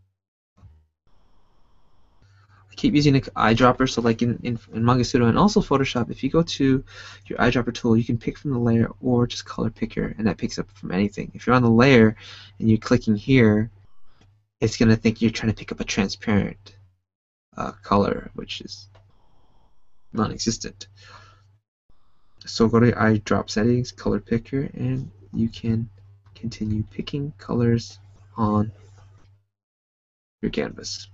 I keep using an eyedropper, so like in, in, in Manga Studio and also Photoshop, if you go to your eyedropper tool, you can pick from the layer or just color picker, and that picks up from anything. If you're on the layer and you're clicking here, it's going to think you're trying to pick up a transparent uh, color, which is non-existent. So go to your eyedrop settings, color picker, and you can continue picking colors on your canvas.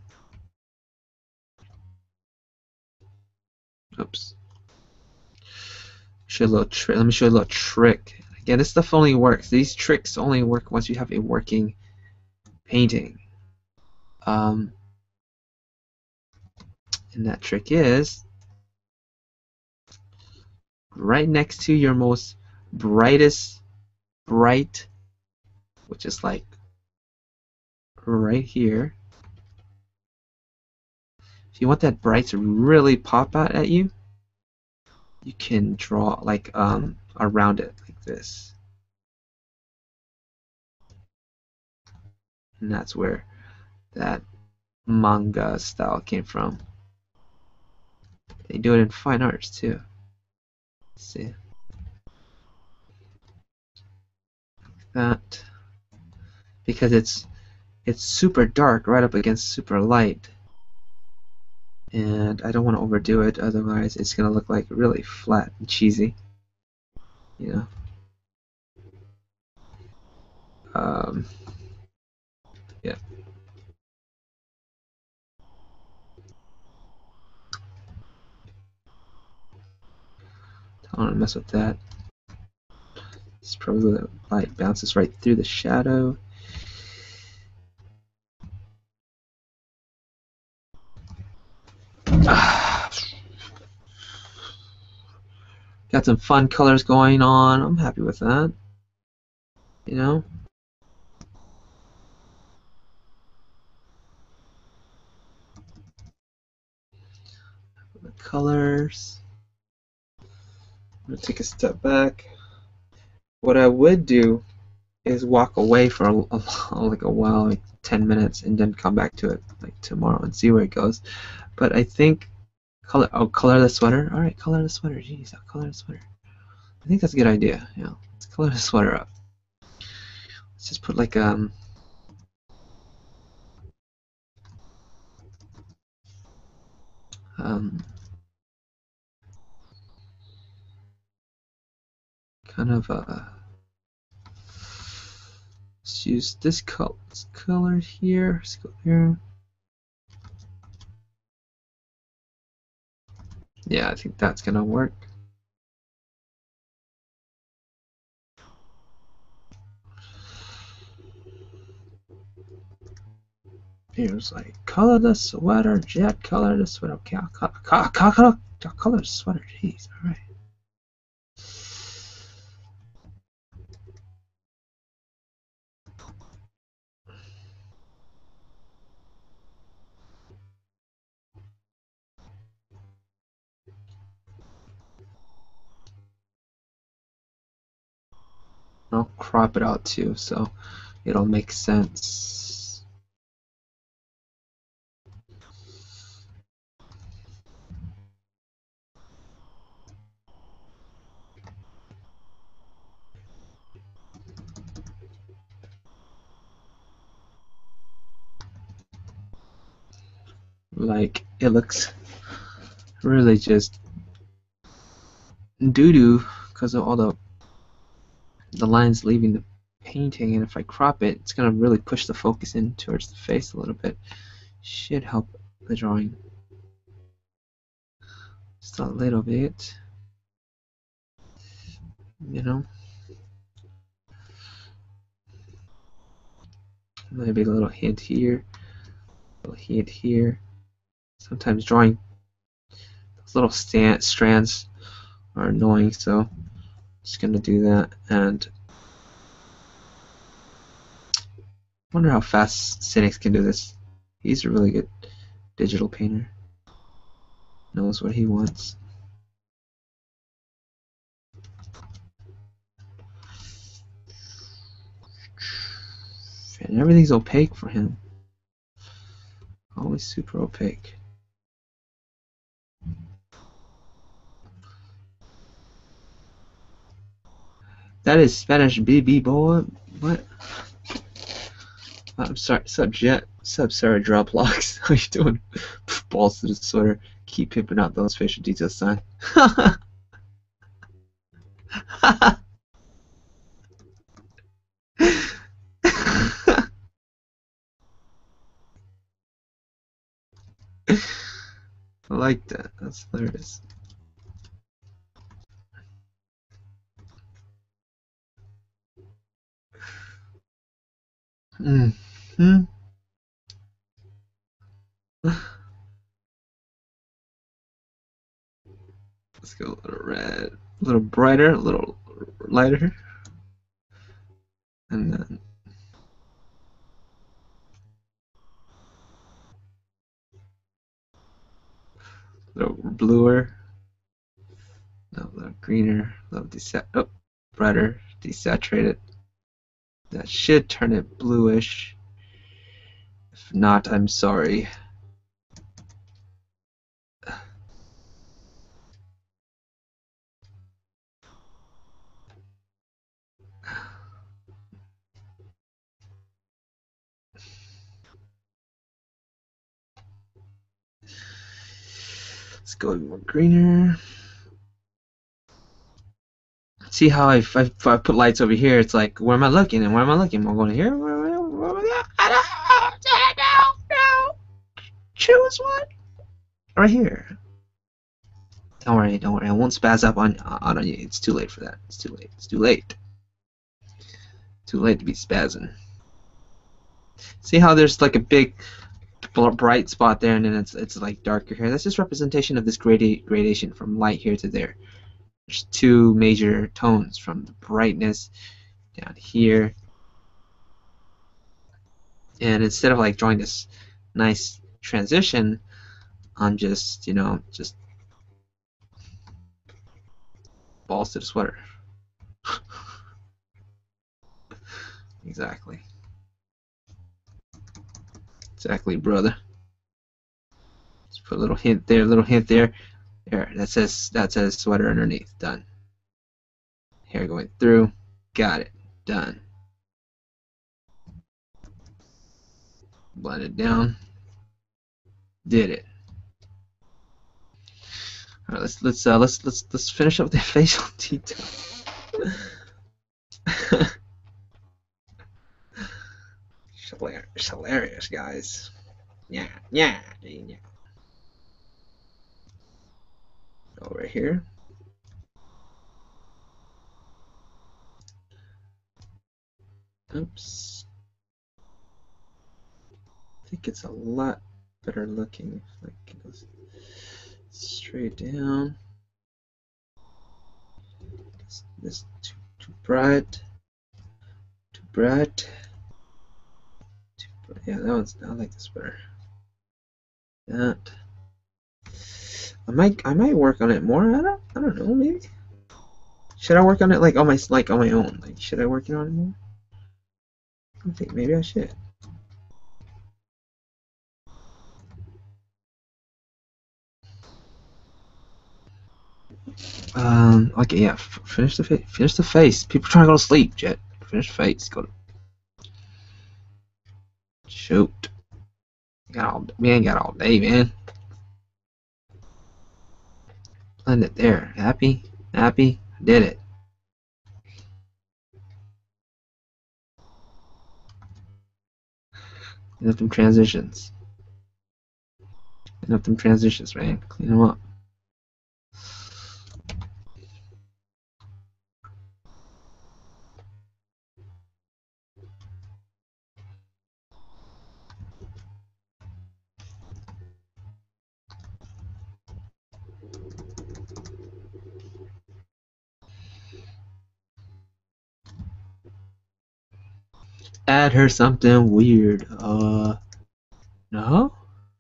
Oops. Show a little trick. Let me show you a little trick. Again, this stuff only works. These tricks only work once you have a working painting. Um, and that trick is right next to your most brightest bright, which is like right here. If you want that bright to really pop out at you, you can draw like um around it like this. And that's where that manga style came from. They do it in fine arts too. Let's see. That because it's it's super dark right up against super light, and I don't want to overdo it, otherwise it's gonna look like really flat and cheesy, you know. Um, yeah. Don't want to mess with that. It's probably the light bounces right through the shadow. Got some fun colors going on. I'm happy with that. You know? The colors. I'm gonna take a step back. What I would do is walk away for a, a, like a while, like ten minutes, and then come back to it like tomorrow and see where it goes. But I think color. Oh, color the sweater. All right, color the sweater. Jeez, I'll color the sweater. I think that's a good idea. Yeah, let's color the sweater up. Let's just put like um. Um, kind of uh. Let's use this color, this color here. Let's go here. Yeah, I think that's gonna work. Here's like color the sweater, Jet. Color the sweater. Okay, I'll color, color, color, color the sweater. Jeez, all right. I'll crop it out too, so it'll make sense. Like it looks really just doo-doo because of all the the lines leaving the painting, and if I crop it, it's gonna really push the focus in towards the face a little bit. Should help the drawing just a little bit, you know. Maybe a little hint here, a little hint here. Sometimes drawing those little stand, strands are annoying, so I'm just gonna do that. And I wonder how fast Cynics can do this. He's a really good digital painter. Knows what he wants. And everything's opaque for him. Always super opaque. That is Spanish B B boy. What? I'm sorry, sub Jet, sub Sarah Drop Locks. How you doing? Balls to the sweater. Keep pimping out those facial details, son. I like that. That's hilarious. Mm hmm. Let's go a little red, a little brighter, a little lighter, and then a little bluer, a little greener, a little desat oh, brighter, desaturated. That should turn it bluish. If not, I'm sorry. Let's go more greener. See how I, if I, if I put lights over here, it's like, where am I looking? And where am I looking? Am I going here? Where, where, where, where, I don't know. No, no. Choose one. Right here. Don't worry, don't worry. I won't spaz up on, on you. It's too late for that. It's too late. It's too late. Too late to be spazzing. See how there's like a big bright spot there, and then it's it's like darker here. That's just representation of this gradi gradation from light here to there. There's two major tones from the brightness down here, and instead of like drawing this nice transition, I'm just you know just balls to the sweater. Exactly. Exactly, brother. Just put a little hint there, a little hint there. There, that says that says sweater underneath. Done. Hair going through. Got it. Done. Blend it down. Did it. All right, let's let's uh, let's let's let's finish up the facial detail. Hilarious, hilarious, guys. Yeah, yeah, yeah. Over here. Oops. I think it's a lot better looking if it goes straight down. This, this too, too bright. Too bright. Too bright. Yeah, that one's. I like this better. That. I might. I might work on it more. I don't. I don't know. Maybe. Should I work on it like on my like on my own? Like, should I work on it more? I think maybe I should. Um. Okay. Yeah. F finish the face. Finish the face. People trying to go to sleep. Jet. Finish the face. Go to. Shoot. Got all. We ain't got all day, man. Blend it there. Happy. Happy. Did it. Clean up them transitions. Clean up them transitions, man. Clean them up. Add her something weird. Uh, no?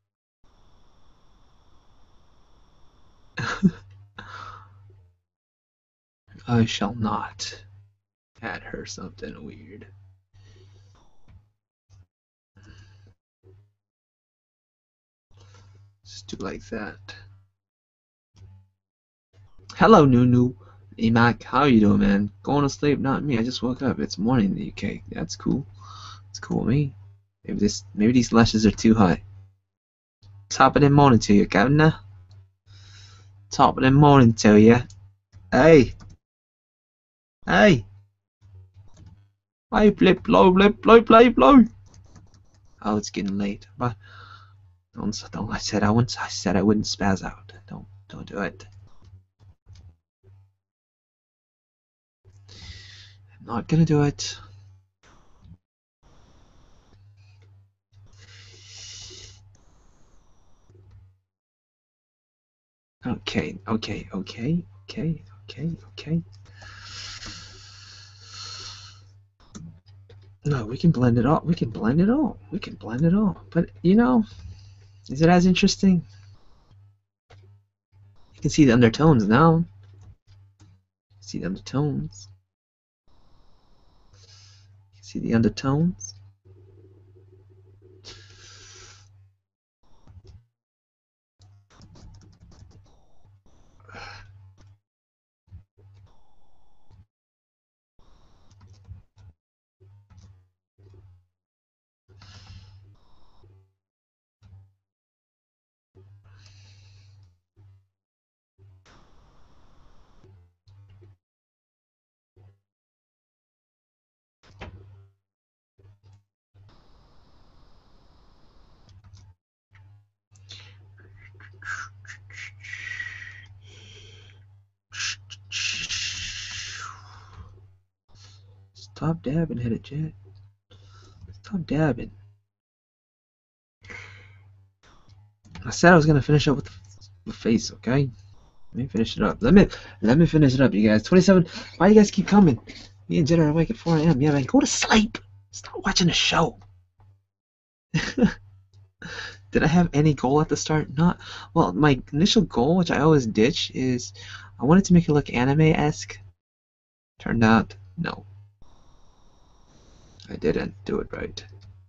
I shall not add her something weird. Just do like that. Hello, Nunu. Hey, Mac, how you doing, man? Going to sleep? Not me. I just woke up. It's morning in the U K. That's cool. It's cool with me. Maybe this, maybe these lashes are too high. Top of the morning to you, Governor. Top of the morning to you. Hey, hey. Hey, blip, blow, blip, blow, play, blow. Oh, it's getting late. But don't, don't. I said I wouldn't. I said I wouldn't spaz out. Don't, don't do it. I'm not gonna do it. Okay, okay, okay, okay, okay, okay. No, we can blend it all. We can blend it all. We can blend it all. But you know, is it as interesting? You can see the undertones now. See the undertones. You can see the undertones. Stop dabbing, hit it, Jet. Stop dabbing. I said I was gonna finish up with the face, okay? Let me finish it up. Let me let me finish it up, you guys. twenty-seven. Why do you guys keep coming? Me and Jen are awake at four A M Yeah, man, go to sleep. Stop watching the show. Did I have any goal at the start? Not. Well, my initial goal, which I always ditch, is I wanted to make it look anime-esque. Turned out, no. I didn't do it right.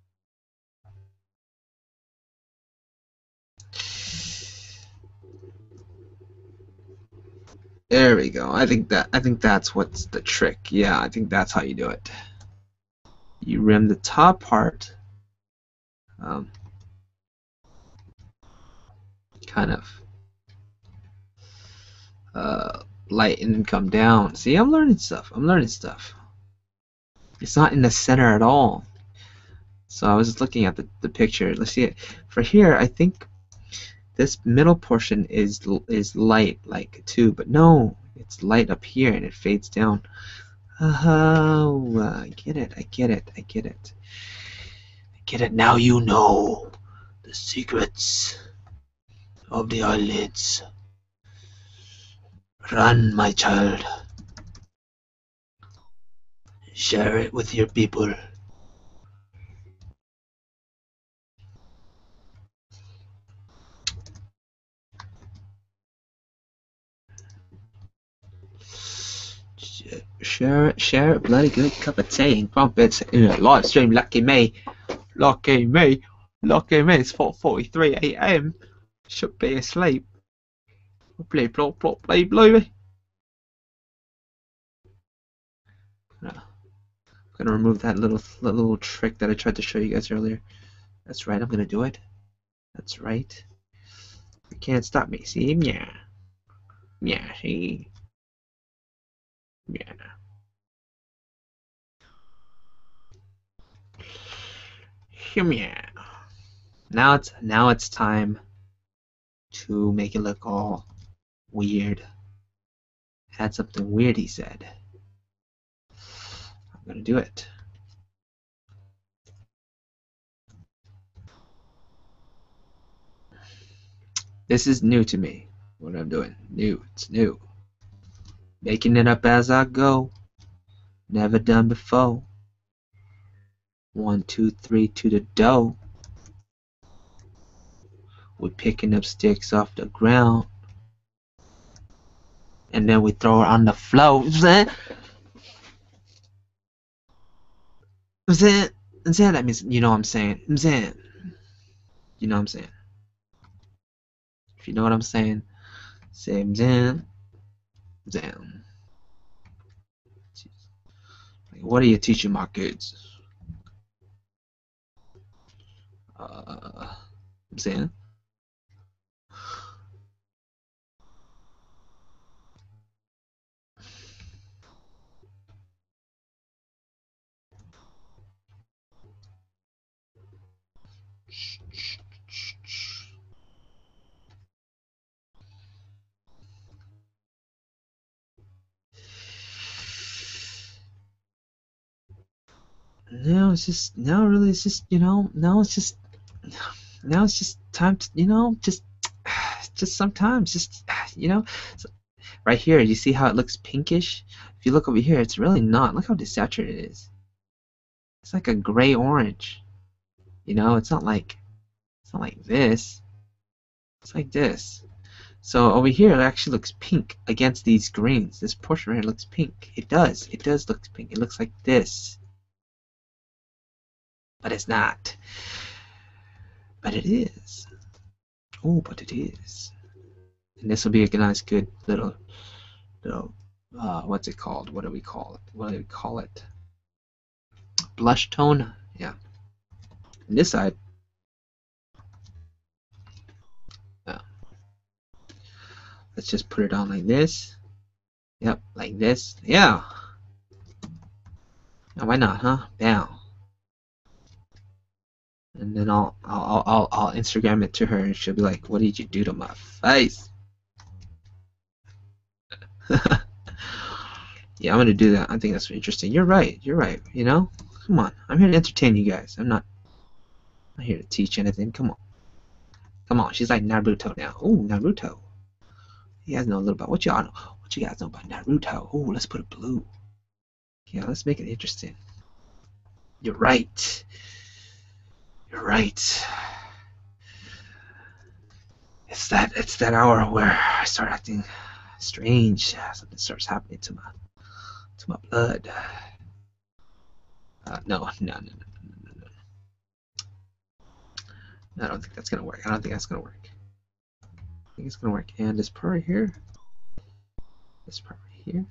There we go. I think that I think that's what's the trick. Yeah, I think that's how you do it. You rim the top part, um, kind of uh, light, and then come down. See, I'm learning stuff. I'm learning stuff. It's not in the center at all. So I was just looking at the, the picture. Let's see it. For here, I think this middle portion is is light like too, but no, it's light up here and it fades down. Oh, I get it. I get it. I get it. I get it. Now you know the secrets of the eyelids. Run, my child. Share it with your people. Share it, share it, bloody good cup of tea and crumpets in a live stream. Lucky me, lucky me, lucky me. It's four forty-three A M Should be asleep. Play, plop, plop, play, bluey. I'm gonna remove that little, that little trick that I tried to show you guys earlier. That's right, I'm gonna do it. That's right. You can't stop me. See, yeah, yeah, see, yeah. Yeah. Now it's now it's time to make it look all weird. Add something weird, he said. I'm gonna do it. This is new to me. What I'm doing. New. It's new. Making it up as I go. Never done before. One, two, three to the dough. We're picking up sticks off the ground. And then we throw it on the floor. I'm saying? I'm saying? I'm saying that means, you know what I'm saying. I'm saying. You know what I'm saying. If you know what I'm saying, say I'm saying. I'm saying. Like, what are you teaching my kids? Uh, I'm saying. Now it's just, now really it's just, you know, now it's just, now it's just time to, you know, just, just sometimes, just, you know, so right here, you see how it looks pinkish? If you look over here, it's really not. Look how desaturated it is. It's like a gray orange. You know, it's not like, it's not like this. It's like this. So over here, it actually looks pink against these greens. This portion right here looks pink. It does. It does look pink. It looks like this. But it's not. But it is. Oh, but it is. And this will be a nice, good little, little, uh, what's it called? What do we call it? What do we call it? Blush tone? Yeah. And this side. Yeah. Let's just put it on like this. Yep, like this. Yeah. Now, why not, huh? Bam. And then I'll, I'll, I'll, I'll Instagram it to her, and she'll be like, "What did you do to my face?" Yeah, I'm gonna do that. I think that's interesting. You're right. You're right. You know, come on. I'm here to entertain you guys. I'm not. I'm not here to teach anything. Come on. Come on. She's like Naruto now. Oh, Naruto. You guys know a little about what y'all know. What you guys know about Naruto? Oh, let's put a blue. Yeah, let's make it interesting. You're right. You're right. It's that. It's that hour where I start acting strange. Something starts happening to my to my blood. Uh, no, no, no, no, no, no, no. I don't think that's gonna work. I don't think that's gonna work. I think it's gonna work. And this part right here, this part right here.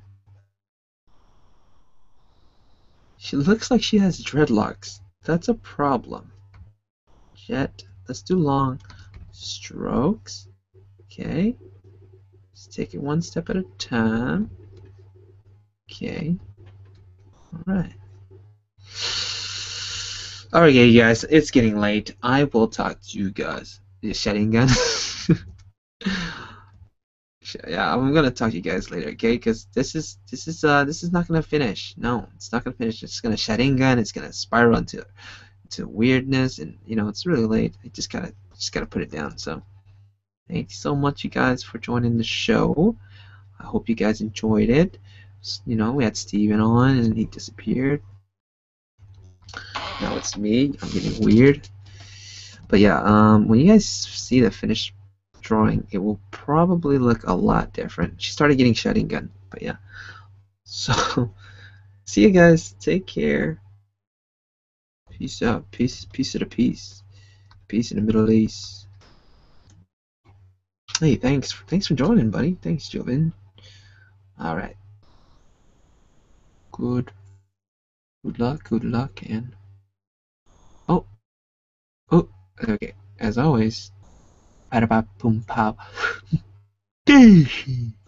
She looks like she has dreadlocks. That's a problem. Jet. Let's do long strokes. Okay. Let's take it one step at a time. Okay. All right. Alright, yeah, guys, it's getting late. I will talk to you guys. The shedding gun. Yeah, I'm gonna talk to you guys later, okay? Because this is this is uh this is not gonna finish. No, it's not gonna finish. It's gonna shedding gun. It's gonna spiral into into weirdness, and you know it's really late. I just gotta just gotta put it down. So, thank you so much, you guys, for joining the show. I hope you guys enjoyed it. You know, we had Steven on, and he disappeared. Now it's me. I'm getting weird. But yeah, um, when you guys see the finished drawing, it will probably look a lot different. She started getting shedding gun, but yeah. So, see you guys. Take care. Peace out. Peace. Peace of the peace. Peace in the Middle East. Hey, thanks. Thanks for joining, buddy. Thanks, Joven. All right. Good. Good luck. Good luck, and oh, oh. Okay. As always. Bada ba boom pow.